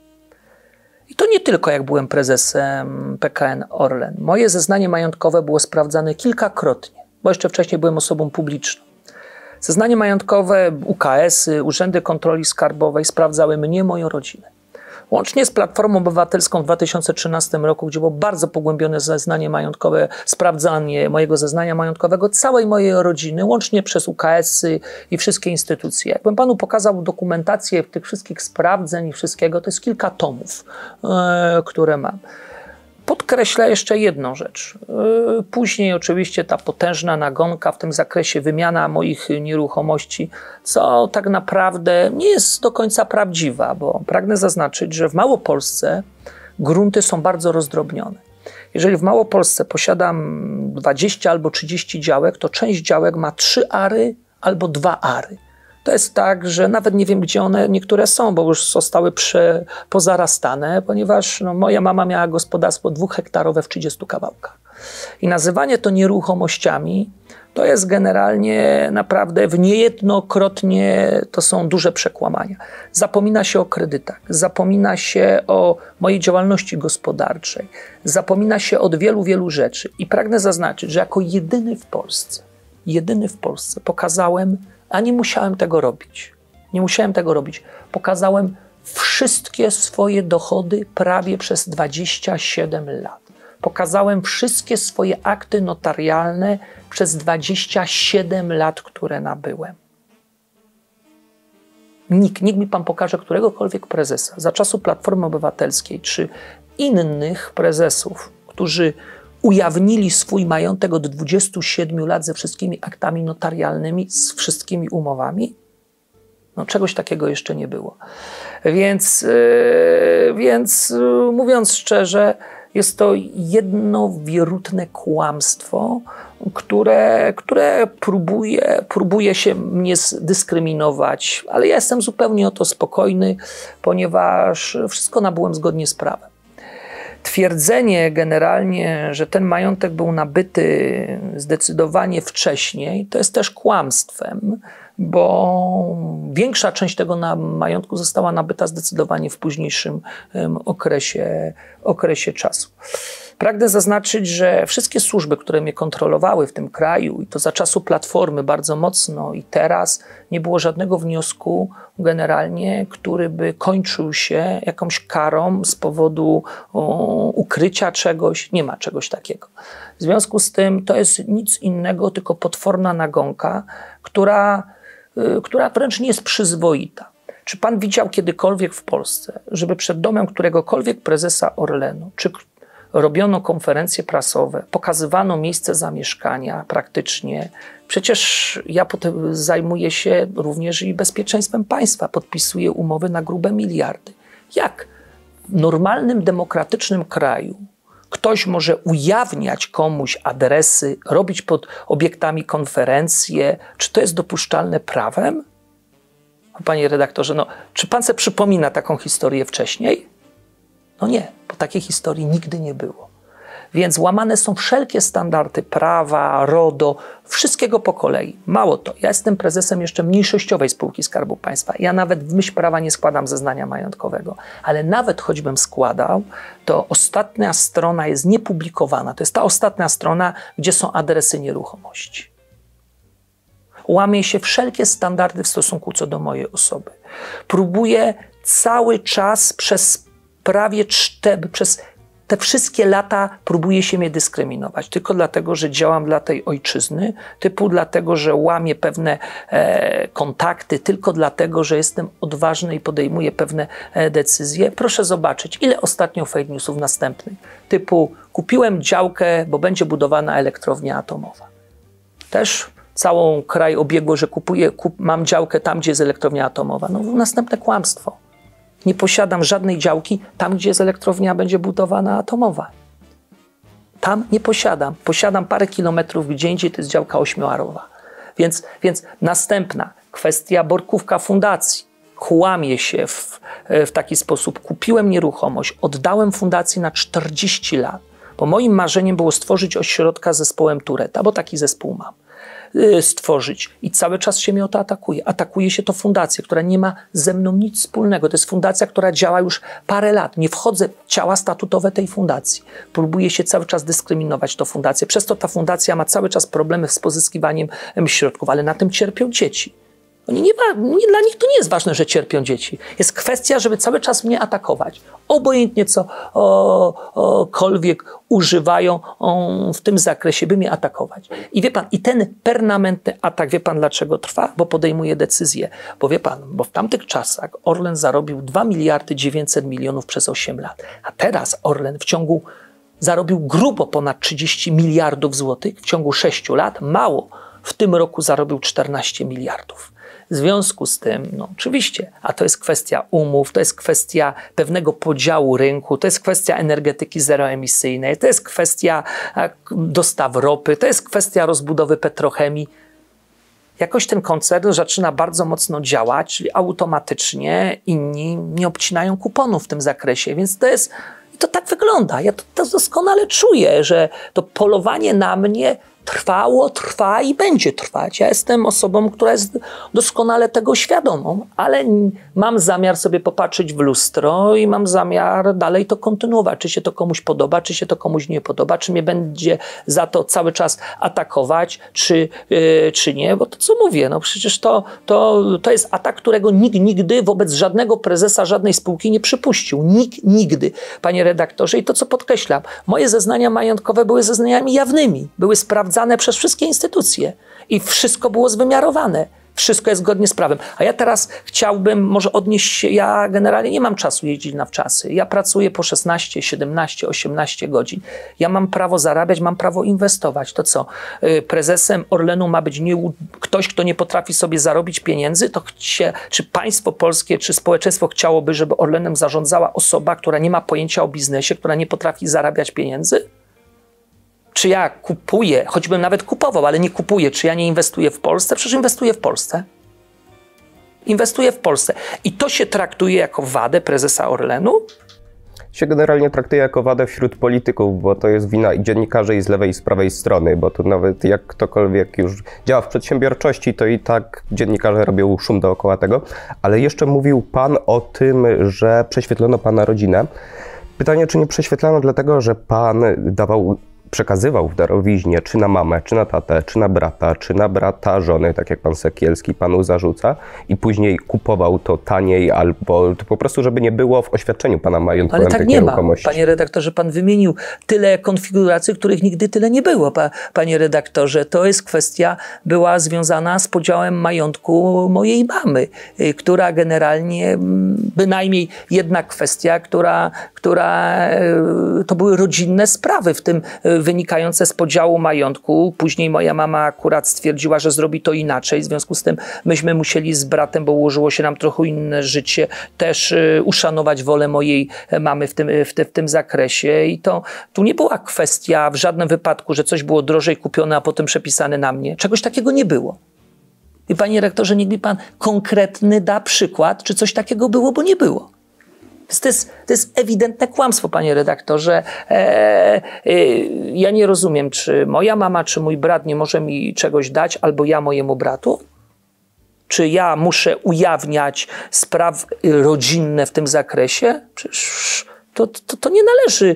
I to nie tylko jak byłem prezesem P K N Orlen. Moje zeznanie majątkowe było sprawdzane kilkakrotnie, bo jeszcze wcześniej byłem osobą publiczną. Zeznanie majątkowe, U K S-y, Urzędy Kontroli Skarbowej sprawdzały mnie, moją rodzinę. Łącznie z Platformą Obywatelską w dwa tysiące trzynastym roku, gdzie było bardzo pogłębione zeznanie majątkowe, sprawdzanie mojego zeznania majątkowego całej mojej rodziny, łącznie przez U K S-y i wszystkie instytucje. Jakbym panu pokazał dokumentację tych wszystkich sprawdzeń i wszystkiego, to jest kilka tomów, yy, które mam. Podkreślę jeszcze jedną rzecz. Później oczywiście ta potężna nagonka w tym zakresie, wymiana moich nieruchomości, co tak naprawdę nie jest do końca prawdziwa, bo pragnę zaznaczyć, że w Małopolsce grunty są bardzo rozdrobnione. Jeżeli w Małopolsce posiadam dwadzieścia albo trzydzieści działek, to część działek ma trzy ary albo dwa ary. To jest tak, że nawet nie wiem, gdzie one niektóre są, bo już zostały prze, pozarastane, ponieważ no, moja mama miała gospodarstwo dwuhektarowe w trzydziestu kawałkach. I nazywanie to nieruchomościami to jest generalnie naprawdę w niejednokrotnie to są duże przekłamania. Zapomina się o kredytach, zapomina się o mojej działalności gospodarczej, zapomina się od wielu, wielu rzeczy. I pragnę zaznaczyć, że jako jedyny w Polsce, jedyny w Polsce pokazałem, a nie musiałem tego robić. Nie musiałem tego robić. Pokazałem wszystkie swoje dochody prawie przez dwadzieścia siedem lat. Pokazałem wszystkie swoje akty notarialne przez dwadzieścia siedem lat, które nabyłem. Nikt, nikt mi pan pokaże któregokolwiek prezesa za czasu Platformy Obywatelskiej czy innych prezesów, którzy ujawnili swój majątek od dwudziestu siedmiu lat ze wszystkimi aktami notarialnymi, z wszystkimi umowami? No czegoś takiego jeszcze nie było. Więc, yy, więc yy, mówiąc szczerze, Jest to jedno wierutne kłamstwo, które, które próbuje, próbuje się mnie dyskryminować, ale ja jestem zupełnie o to spokojny, ponieważ wszystko nabyłem zgodnie z prawem. Twierdzenie generalnie, że ten majątek był nabyty zdecydowanie wcześniej, to jest też kłamstwem, bo większa część tego na majątku została nabyta zdecydowanie w późniejszym um, okresie, okresie czasu. Pragnę zaznaczyć, że wszystkie służby, które mnie kontrolowały w tym kraju, i to za czasu Platformy bardzo mocno i teraz, nie było żadnego wniosku generalnie, który by kończył się jakąś karą z powodu o, ukrycia czegoś. Nie ma czegoś takiego. W związku z tym to jest nic innego, tylko potworna nagonka, która, y, która wręcz nie jest przyzwoita. Czy pan widział kiedykolwiek w Polsce, żeby przed domem któregokolwiek prezesa Orlenu, czy robiono konferencje prasowe, pokazywano miejsce zamieszkania praktycznie. Przecież ja potem zajmuję się również i bezpieczeństwem państwa, podpisuję umowy na grube miliardy. Jak w normalnym, demokratycznym kraju ktoś może ujawniać komuś adresy, robić pod obiektami konferencje? Czy to jest dopuszczalne prawem? Panie redaktorze, no, czy pan sobie przypomina taką historię wcześniej? No nie, bo takiej historii nigdy nie było. Więc łamane są wszelkie standardy prawa, RODO, wszystkiego po kolei. Mało to, ja jestem prezesem jeszcze mniejszościowej spółki Skarbu Państwa. Ja nawet w myśl prawa nie składam zeznania majątkowego. Ale nawet choćbym składał, to ostatnia strona jest niepublikowana. To jest ta ostatnia strona, gdzie są adresy nieruchomości. Łamie się wszelkie standardy w stosunku co do mojej osoby. Próbuję cały czas przez prawie cztery, przez te wszystkie lata próbuje się mnie dyskryminować. Tylko dlatego, że działam dla tej ojczyzny, typu dlatego, że łamię pewne e, kontakty, tylko dlatego, że jestem odważny i podejmuję pewne e, decyzje. Proszę zobaczyć, ile ostatnio fake newsów następnych. Typu kupiłem działkę, bo będzie budowana elektrownia atomowa. Też całą kraj obiegło, że kupuję, kup, mam działkę tam, gdzie jest elektrownia atomowa. No następne kłamstwo. Nie posiadam żadnej działki tam, gdzie jest elektrownia będzie budowana atomowa. Tam nie posiadam. Posiadam parę kilometrów gdzie indziej, to jest działka ośmioarowa. Więc, więc następna kwestia Borkówka fundacji. Kłamie się w, w taki sposób. Kupiłem nieruchomość, oddałem fundacji na czterdzieści lat, bo moim marzeniem było stworzyć ośrodka z zespołem Tureta, bo taki zespół mam. Stworzyć i cały czas się mnie o to atakuje. Atakuje się to fundację, która nie ma ze mną nic wspólnego. To jest fundacja, która działa już parę lat. Nie wchodzę w ciała statutowe tej fundacji. Próbuje się cały czas dyskryminować tę fundację. Przez to ta fundacja ma cały czas problemy z pozyskiwaniem środków, ale na tym cierpią dzieci. Oni nie ma, nie, dla nich to nie jest ważne, że cierpią dzieci. Jest kwestia, żeby cały czas mnie atakować. Obojętnie co o, okolwiek używają o, w tym zakresie, by mnie atakować. I wie pan, i ten permanentny atak, wie pan dlaczego trwa? Bo podejmuje decyzję. Bo wie pan, bo w tamtych czasach Orlen zarobił dwa miliardy dziewięćset milionów przez osiem lat. A teraz Orlen w ciągu zarobił grubo ponad trzydzieści miliardów złotych w ciągu sześciu lat. Mało. W tym roku zarobił czternaście miliardów. W związku z tym, no oczywiście, a to jest kwestia umów, to jest kwestia pewnego podziału rynku, to jest kwestia energetyki zeroemisyjnej, to jest kwestia dostaw ropy, to jest kwestia rozbudowy petrochemii. Jakoś ten koncern zaczyna bardzo mocno działać, czyli automatycznie inni nie obcinają kuponów w tym zakresie, więc to jest, to tak wygląda. Ja to, to doskonale czuję, że to polowanie na mnie trwało, trwa i będzie trwać. Ja jestem osobą, która jest doskonale tego świadomą, ale mam zamiar sobie popatrzeć w lustro i mam zamiar dalej to kontynuować. Czy się to komuś podoba, czy się to komuś nie podoba, czy mnie będzie za to cały czas atakować, czy, yy, czy nie. Bo to co mówię, no przecież to, to, to jest atak, którego nikt nigdy wobec żadnego prezesa żadnej spółki nie przypuścił. Nikt nigdy, panie redaktorze. I to, co podkreślam, moje zeznania majątkowe były zeznaniami jawnymi. Były sprawdzane przez wszystkie instytucje i wszystko było zwymiarowane. wszystko jest zgodnie z prawem. A ja teraz chciałbym może odnieść się, ja generalnie nie mam czasu jeździć na wczasy. Ja pracuję po szesnaście, siedemnaście, osiemnaście godzin. Ja mam prawo zarabiać, mam prawo inwestować. To co? Prezesem Orlenu ma być nie, ktoś, kto nie potrafi sobie zarobić pieniędzy? To chcie, czy państwo polskie, czy społeczeństwo chciałoby, żeby Orlenem zarządzała osoba, która nie ma pojęcia o biznesie, która nie potrafi zarabiać pieniędzy? Czy ja kupuję, choćbym nawet kupował, ale nie kupuję, czy ja nie inwestuję w Polsce? Przecież inwestuję w Polsce. Inwestuję w Polsce. I to się traktuje jako wadę prezesa Orlenu? Się generalnie traktuje jako wadę wśród polityków, bo to jest wina i dziennikarzy i z lewej i z prawej strony, bo tu nawet jak ktokolwiek już działa w przedsiębiorczości, to i tak dziennikarze robią szum dookoła tego. Ale jeszcze mówił pan o tym, że prześwietlono pana rodzinę. Pytanie, czy nie prześwietlano dlatego, że pan dawał, przekazywał w darowiźnie czy na mamę, czy na tatę, czy na brata, czy na brata żony, tak jak pan Sekielski panu zarzuca, i później kupował to taniej, albo to po prostu, żeby nie było w oświadczeniu pana majątkowym Ale tak tych nie ma. nieruchomości. Panie redaktorze, pan wymienił tyle konfiguracji, których nigdy tyle nie było, pa, panie redaktorze. To jest kwestia, była związana z podziałem majątku mojej mamy, y, która generalnie, bynajmniej jedna kwestia, która, która y, to były rodzinne sprawy, w tym y, wynikające z podziału majątku. Później moja mama akurat stwierdziła, że zrobi to inaczej. W związku z tym myśmy musieli z bratem, bo ułożyło się nam trochę inne życie, też y, uszanować wolę mojej mamy w tym, w, te, w tym zakresie. I to tu nie była kwestia w żadnym wypadku, że coś było drożej kupione, a potem przepisane na mnie. Czegoś takiego nie było. I panie rektorze, niech mi pan konkretny da przykład, czy coś takiego było, bo nie było. To jest, to jest ewidentne kłamstwo, panie redaktorze. E, e, ja nie rozumiem, czy moja mama, czy mój brat nie może mi czegoś dać, albo ja mojemu bratu? Czy ja muszę ujawniać sprawy rodzinne w tym zakresie? Przecież to, to, to nie należy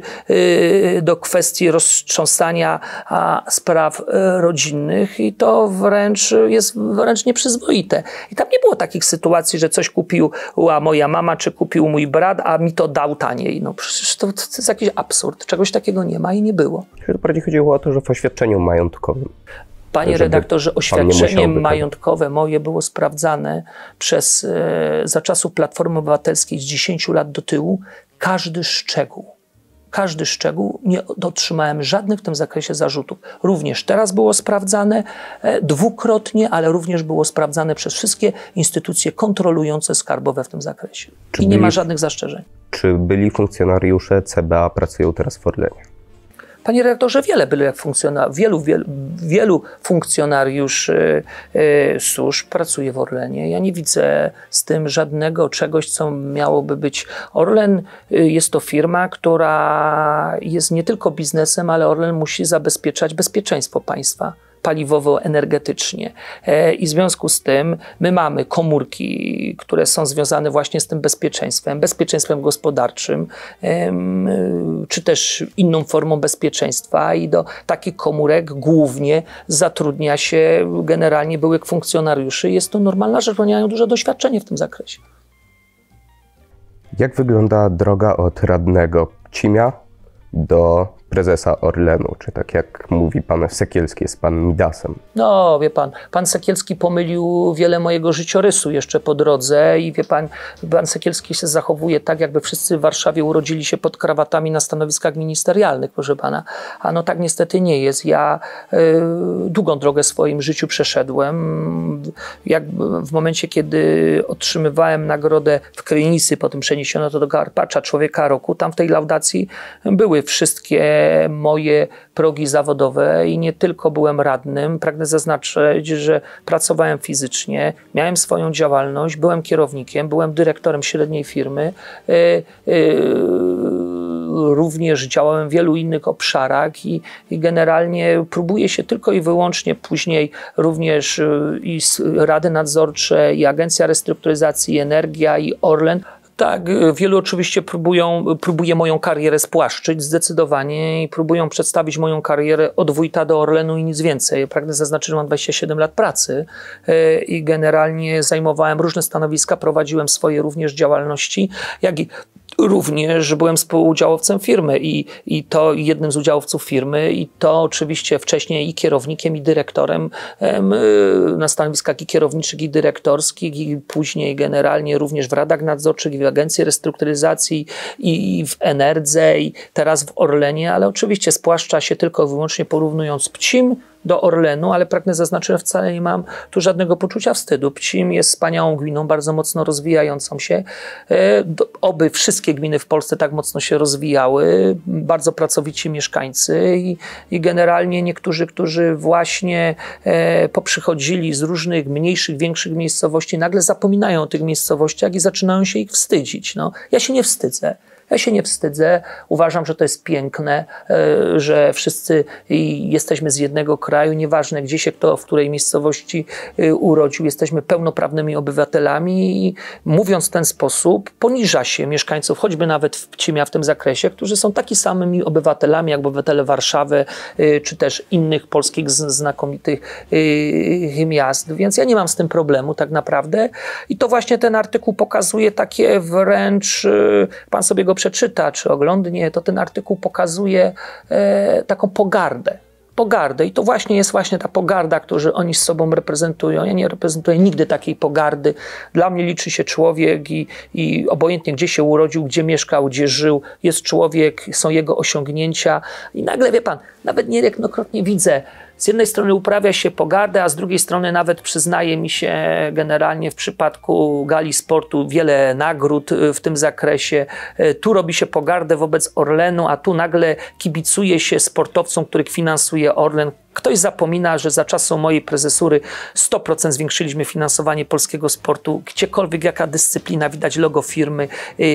y, do kwestii roztrząsania a, spraw y, rodzinnych i to wręcz jest wręcz nieprzyzwoite. I tam nie było takich sytuacji, że coś kupiła moja mama, czy kupił mój brat, a mi to dał taniej. No przecież to, to jest jakiś absurd. Czegoś takiego nie ma i nie było. Bardziej chodziło o to, że w oświadczeniu majątkowym. Panie redaktorze, oświadczenie majątkowe moje było sprawdzane przez, e, za czasów Platformy Obywatelskiej z dziesięciu lat do tyłu. Każdy szczegół, każdy szczegół, nie otrzymałem żadnych w tym zakresie zarzutów. Również teraz było sprawdzane e, dwukrotnie, ale również było sprawdzane przez wszystkie instytucje kontrolujące skarbowe w tym zakresie. Czy I nie byli, ma żadnych zastrzeżeń. Czy byli funkcjonariusze C B A pracują teraz w Orlenie? Panie redaktorze, wiele byłych funkcjonariuszy, wielu, wielu, wielu funkcjonariuszy y, służb pracuje w Orlenie. Ja nie widzę z tym żadnego czegoś, co miałoby być. Orlen y, jest to firma, która jest nie tylko biznesem, ale Orlen musi zabezpieczać bezpieczeństwo państwa paliwowo-energetycznie. I w związku z tym my mamy komórki, które są związane właśnie z tym bezpieczeństwem, bezpieczeństwem gospodarczym, czy też inną formą bezpieczeństwa i do takich komórek głównie zatrudnia się generalnie byłych funkcjonariuszy. Jest to normalna rzecz, bo mają duże doświadczenie w tym zakresie. Jak wygląda droga od radnego Pcimia do prezesa Orlenu, czy tak jak mówi pan Sekielski, jest pan Midasem? No, wie pan, pan Sekielski pomylił wiele mojego życiorysu jeszcze po drodze i wie pan, pan Sekielski się zachowuje tak, jakby wszyscy w Warszawie urodzili się pod krawatami na stanowiskach ministerialnych, proszę pana. A no tak niestety nie jest. Ja y, długą drogę w swoim życiu przeszedłem. Jak w momencie, kiedy otrzymywałem nagrodę w Krynicy, potem przeniesiono to do Karpacza Człowieka Roku, tam w tej laudacji były wszystkie moje progi zawodowe i nie tylko byłem radnym. Pragnę zaznaczyć, że pracowałem fizycznie, miałem swoją działalność, byłem kierownikiem, byłem dyrektorem średniej firmy. Yy, yy, również działałem w wielu innych obszarach i, i generalnie próbuję się tylko i wyłącznie później również yy, i Rady Nadzorcze, i Agencja Restrukturyzacji, i Energia, i Orlen. Tak, wielu oczywiście próbują, próbuje moją karierę spłaszczyć zdecydowanie i próbują przedstawić moją karierę od wójta do Orlenu i nic więcej. Pragnę zaznaczyć, że mam dwadzieścia siedem lat pracy i generalnie zajmowałem różne stanowiska, prowadziłem swoje również działalności, jak i również byłem współudziałowcem firmy i, i to jednym z udziałowców firmy i to oczywiście wcześniej i kierownikiem, i dyrektorem em, na stanowiskach i kierowniczych, i dyrektorskich, i później generalnie również w radach nadzorczych, i w Agencji Restrukturyzacji, i, i w Enerdze, i teraz w Orlenie, ale oczywiście spłaszcza się tylko i wyłącznie porównując Pcim do Orlenu, ale pragnę zaznaczyć, że wcale nie mam tu żadnego poczucia wstydu. Pcim jest wspaniałą gminą, bardzo mocno rozwijającą się. Oby wszystkie gminy w Polsce tak mocno się rozwijały, bardzo pracowici mieszkańcy i, i generalnie niektórzy, którzy właśnie e, poprzychodzili z różnych mniejszych, większych miejscowości, nagle zapominają o tych miejscowościach i zaczynają się ich wstydzić. No, ja się nie wstydzę. Ja się nie wstydzę. Uważam, że to jest piękne, że wszyscy jesteśmy z jednego kraju, nieważne gdzie się kto, w której miejscowości urodził, jesteśmy pełnoprawnymi obywatelami i mówiąc w ten sposób poniża się mieszkańców, choćby nawet w Pcimia w tym zakresie, którzy są takimi samymi obywatelami jak obywatele Warszawy czy też innych polskich znakomitych miast. Więc ja nie mam z tym problemu tak naprawdę i to właśnie ten artykuł pokazuje takie wręcz, pan sobie go przeczyta, czy oglądnie, to ten artykuł pokazuje e, taką pogardę. Pogardę i to właśnie jest właśnie ta pogarda, którą oni z sobą reprezentują. Ja nie reprezentuję nigdy takiej pogardy. Dla mnie liczy się człowiek i, i obojętnie gdzie się urodził, gdzie mieszkał, gdzie żył, jest człowiek, są jego osiągnięcia i nagle, wie pan, nawet niejednokrotnie widzę, z jednej strony uprawia się pogardę, a z drugiej strony nawet przyznaje mi się generalnie w przypadku gali sportu wiele nagród w tym zakresie. Tu robi się pogardę wobec Orlenu, a tu nagle kibicuje się sportowcom, których finansuje Orlen. Ktoś zapomina, że za czasów mojej prezesury sto procent zwiększyliśmy finansowanie polskiego sportu. Gdziekolwiek jaka dyscyplina, widać logo firmy,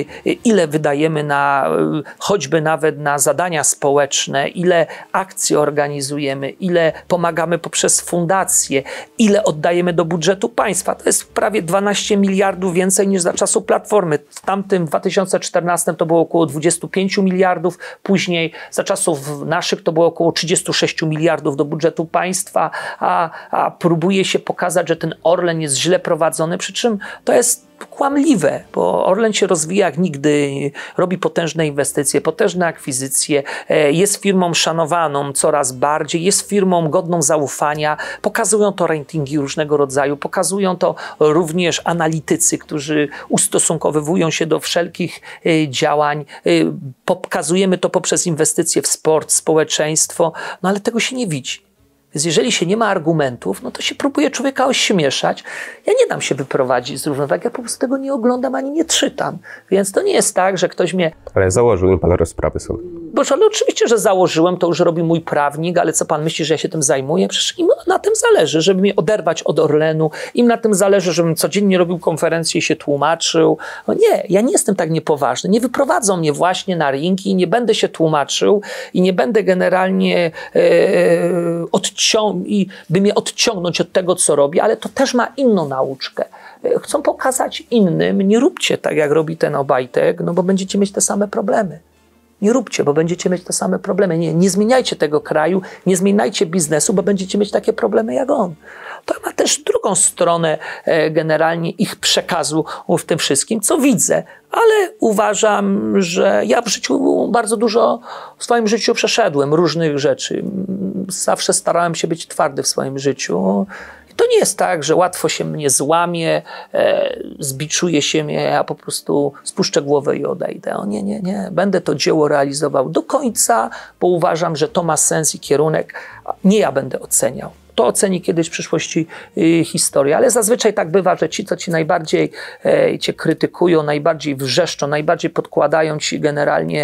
ile wydajemy na, choćby nawet na zadania społeczne, ile akcji organizujemy, ile pomagamy poprzez fundacje, ile oddajemy do budżetu państwa. To jest prawie dwanaście miliardów więcej niż za czasów Platformy. W tamtym dwa tysiące czternastym to było około dwadzieścia pięć miliardów, później za czasów naszych to było około trzydzieści sześć miliardów do budżetu państwa, a, a próbuje się pokazać, że ten Orlen jest źle prowadzony, przy czym to jest kłamliwe, bo Orlen się rozwija jak nigdy, robi potężne inwestycje, potężne akwizycje, jest firmą szanowaną coraz bardziej, jest firmą godną zaufania, pokazują to ratingi różnego rodzaju, pokazują to również analitycy, którzy ustosunkowują się do wszelkich działań, pokazujemy to poprzez inwestycje w sport, społeczeństwo, no ale tego się nie widzi. Więc jeżeli się nie ma argumentów, no to się próbuje człowieka ośmieszać. Ja nie dam się wyprowadzić z równowagi, ja po prostu tego nie oglądam ani nie czytam. Więc to nie jest tak, że ktoś mnie... Ale założył im pan rozprawy sobie. Boże, ale oczywiście, że założyłem, to już robi mój prawnik, ale co pan myśli, że ja się tym zajmuję? Przecież im na tym zależy, żeby mnie oderwać od Orlenu. Im na tym zależy, żebym codziennie robił konferencje i się tłumaczył. No nie, ja nie jestem tak niepoważny. Nie wyprowadzą mnie właśnie na ring i nie będę się tłumaczył i nie będę generalnie e, odciągał i by mnie odciągnąć od tego, co robi, ale to też ma inną nauczkę. Chcą pokazać innym, nie róbcie tak, jak robi ten Obajtek, no bo będziecie mieć te same problemy. Nie róbcie, bo będziecie mieć te same problemy. Nie, nie zmieniajcie tego kraju, nie zmieniajcie biznesu, bo będziecie mieć takie problemy jak on. To ma też drugą stronę e, generalnie ich przekazu w tym wszystkim, co widzę, ale uważam, że ja w życiu bardzo dużo w swoim życiu przeszedłem, różnych rzeczy. Zawsze starałem się być twardy w swoim życiu. To nie jest tak, że łatwo się mnie złamie, e, zbiczuje się mnie, ja po prostu spuszczę głowę i odejdę. O nie, nie, nie. Będę to dzieło realizował do końca, bo uważam, że to ma sens i kierunek. Nie ja będę oceniał. To oceni kiedyś w przyszłości y, historia, ale zazwyczaj tak bywa, że ci, co ci najbardziej e, cię krytykują, najbardziej wrzeszczą, najbardziej podkładają ci generalnie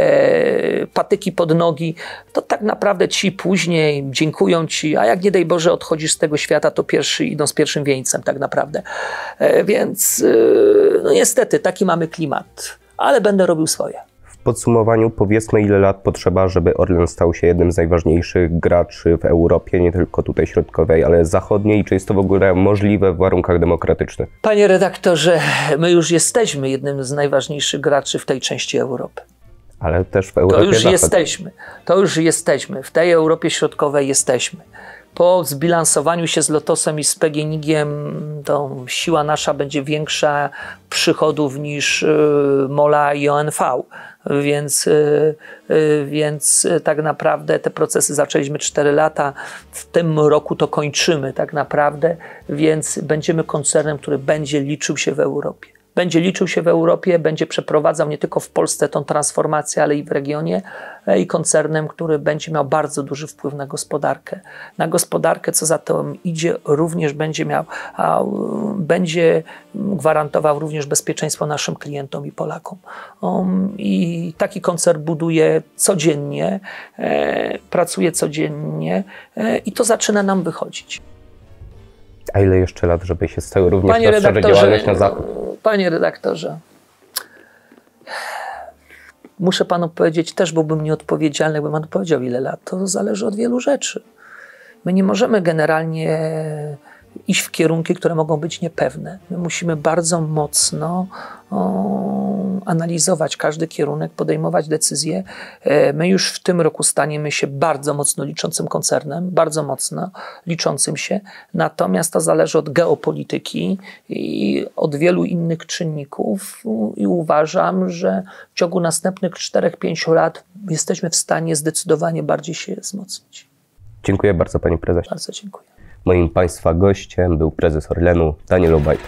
e, patyki pod nogi, to tak naprawdę ci później dziękują ci, a jak nie daj Boże odchodzisz z tego świata, to pierwszy idą z pierwszym wieńcem tak naprawdę. E, więc e, no niestety taki mamy klimat, ale będę robił swoje. W podsumowaniu powiedzmy, ile lat potrzeba, żeby Orlen stał się jednym z najważniejszych graczy w Europie, nie tylko tutaj środkowej, ale zachodniej, i czy jest to w ogóle możliwe w warunkach demokratycznych? Panie redaktorze, my już jesteśmy jednym z najważniejszych graczy w tej części Europy. Ale też w Europie To już zachodniej. jesteśmy, to już jesteśmy, w tej Europie Środkowej jesteśmy. po zbilansowaniu się z Lotosem i z P G N I G-iem to siła nasza będzie większa przychodów niż MOL-a i O N V. Więc, więc tak naprawdę te procesy zaczęliśmy cztery lata, w tym roku to kończymy tak naprawdę, więc będziemy koncernem, który będzie liczył się w Europie. Będzie liczył się w Europie, będzie przeprowadzał nie tylko w Polsce tą transformację, ale i w regionie i koncernem, który będzie miał bardzo duży wpływ na gospodarkę. Na gospodarkę, co za tym idzie, również będzie miał, a, będzie gwarantował również bezpieczeństwo naszym klientom i Polakom. Um, I taki koncern buduje codziennie, e, pracuje codziennie e, i to zaczyna nam wychodzić. A ile jeszcze lat, żeby się stało również Panie rozszerzyć działalność na zachód? Panie redaktorze, muszę panu powiedzieć, też byłbym nieodpowiedzialny, jakbym pan powiedział ile lat. To zależy od wielu rzeczy. My nie możemy generalnie iść w kierunki, które mogą być niepewne. My musimy bardzo mocno o, analizować każdy kierunek, podejmować decyzje. My już w tym roku staniemy się bardzo mocno liczącym koncernem, bardzo mocno liczącym się, natomiast to zależy od geopolityki i od wielu innych czynników i uważam, że w ciągu następnych czterech pięciu lat jesteśmy w stanie zdecydowanie bardziej się wzmocnić. Dziękuję bardzo, panie prezesie. Bardzo dziękuję. Moim państwa gościem był prezes Orlenu Daniel Obajtek.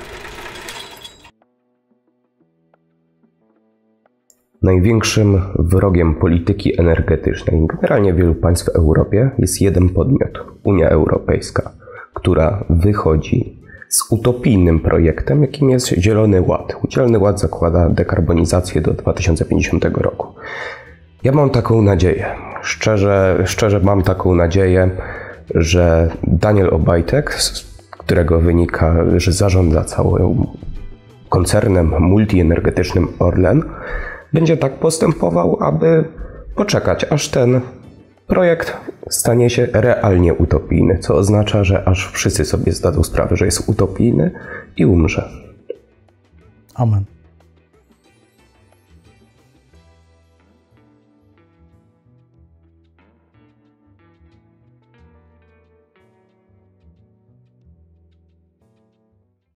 Największym wrogiem polityki energetycznej generalnie wielu państw w Europie jest jeden podmiot, Unia Europejska, która wychodzi z utopijnym projektem, jakim jest Zielony Ład. Zielony Ład zakłada dekarbonizację do dwa tysiące pięćdziesiątego roku. Ja mam taką nadzieję, szczerze, szczerze mam taką nadzieję, że Daniel Obajtek, z którego wynika, że zarządza całym koncernem multienergetycznym Orlen, będzie tak postępował, aby poczekać, aż ten projekt stanie się realnie utopijny, co oznacza, że aż wszyscy sobie zdadzą sprawę, że jest utopijny i umrze. Amen.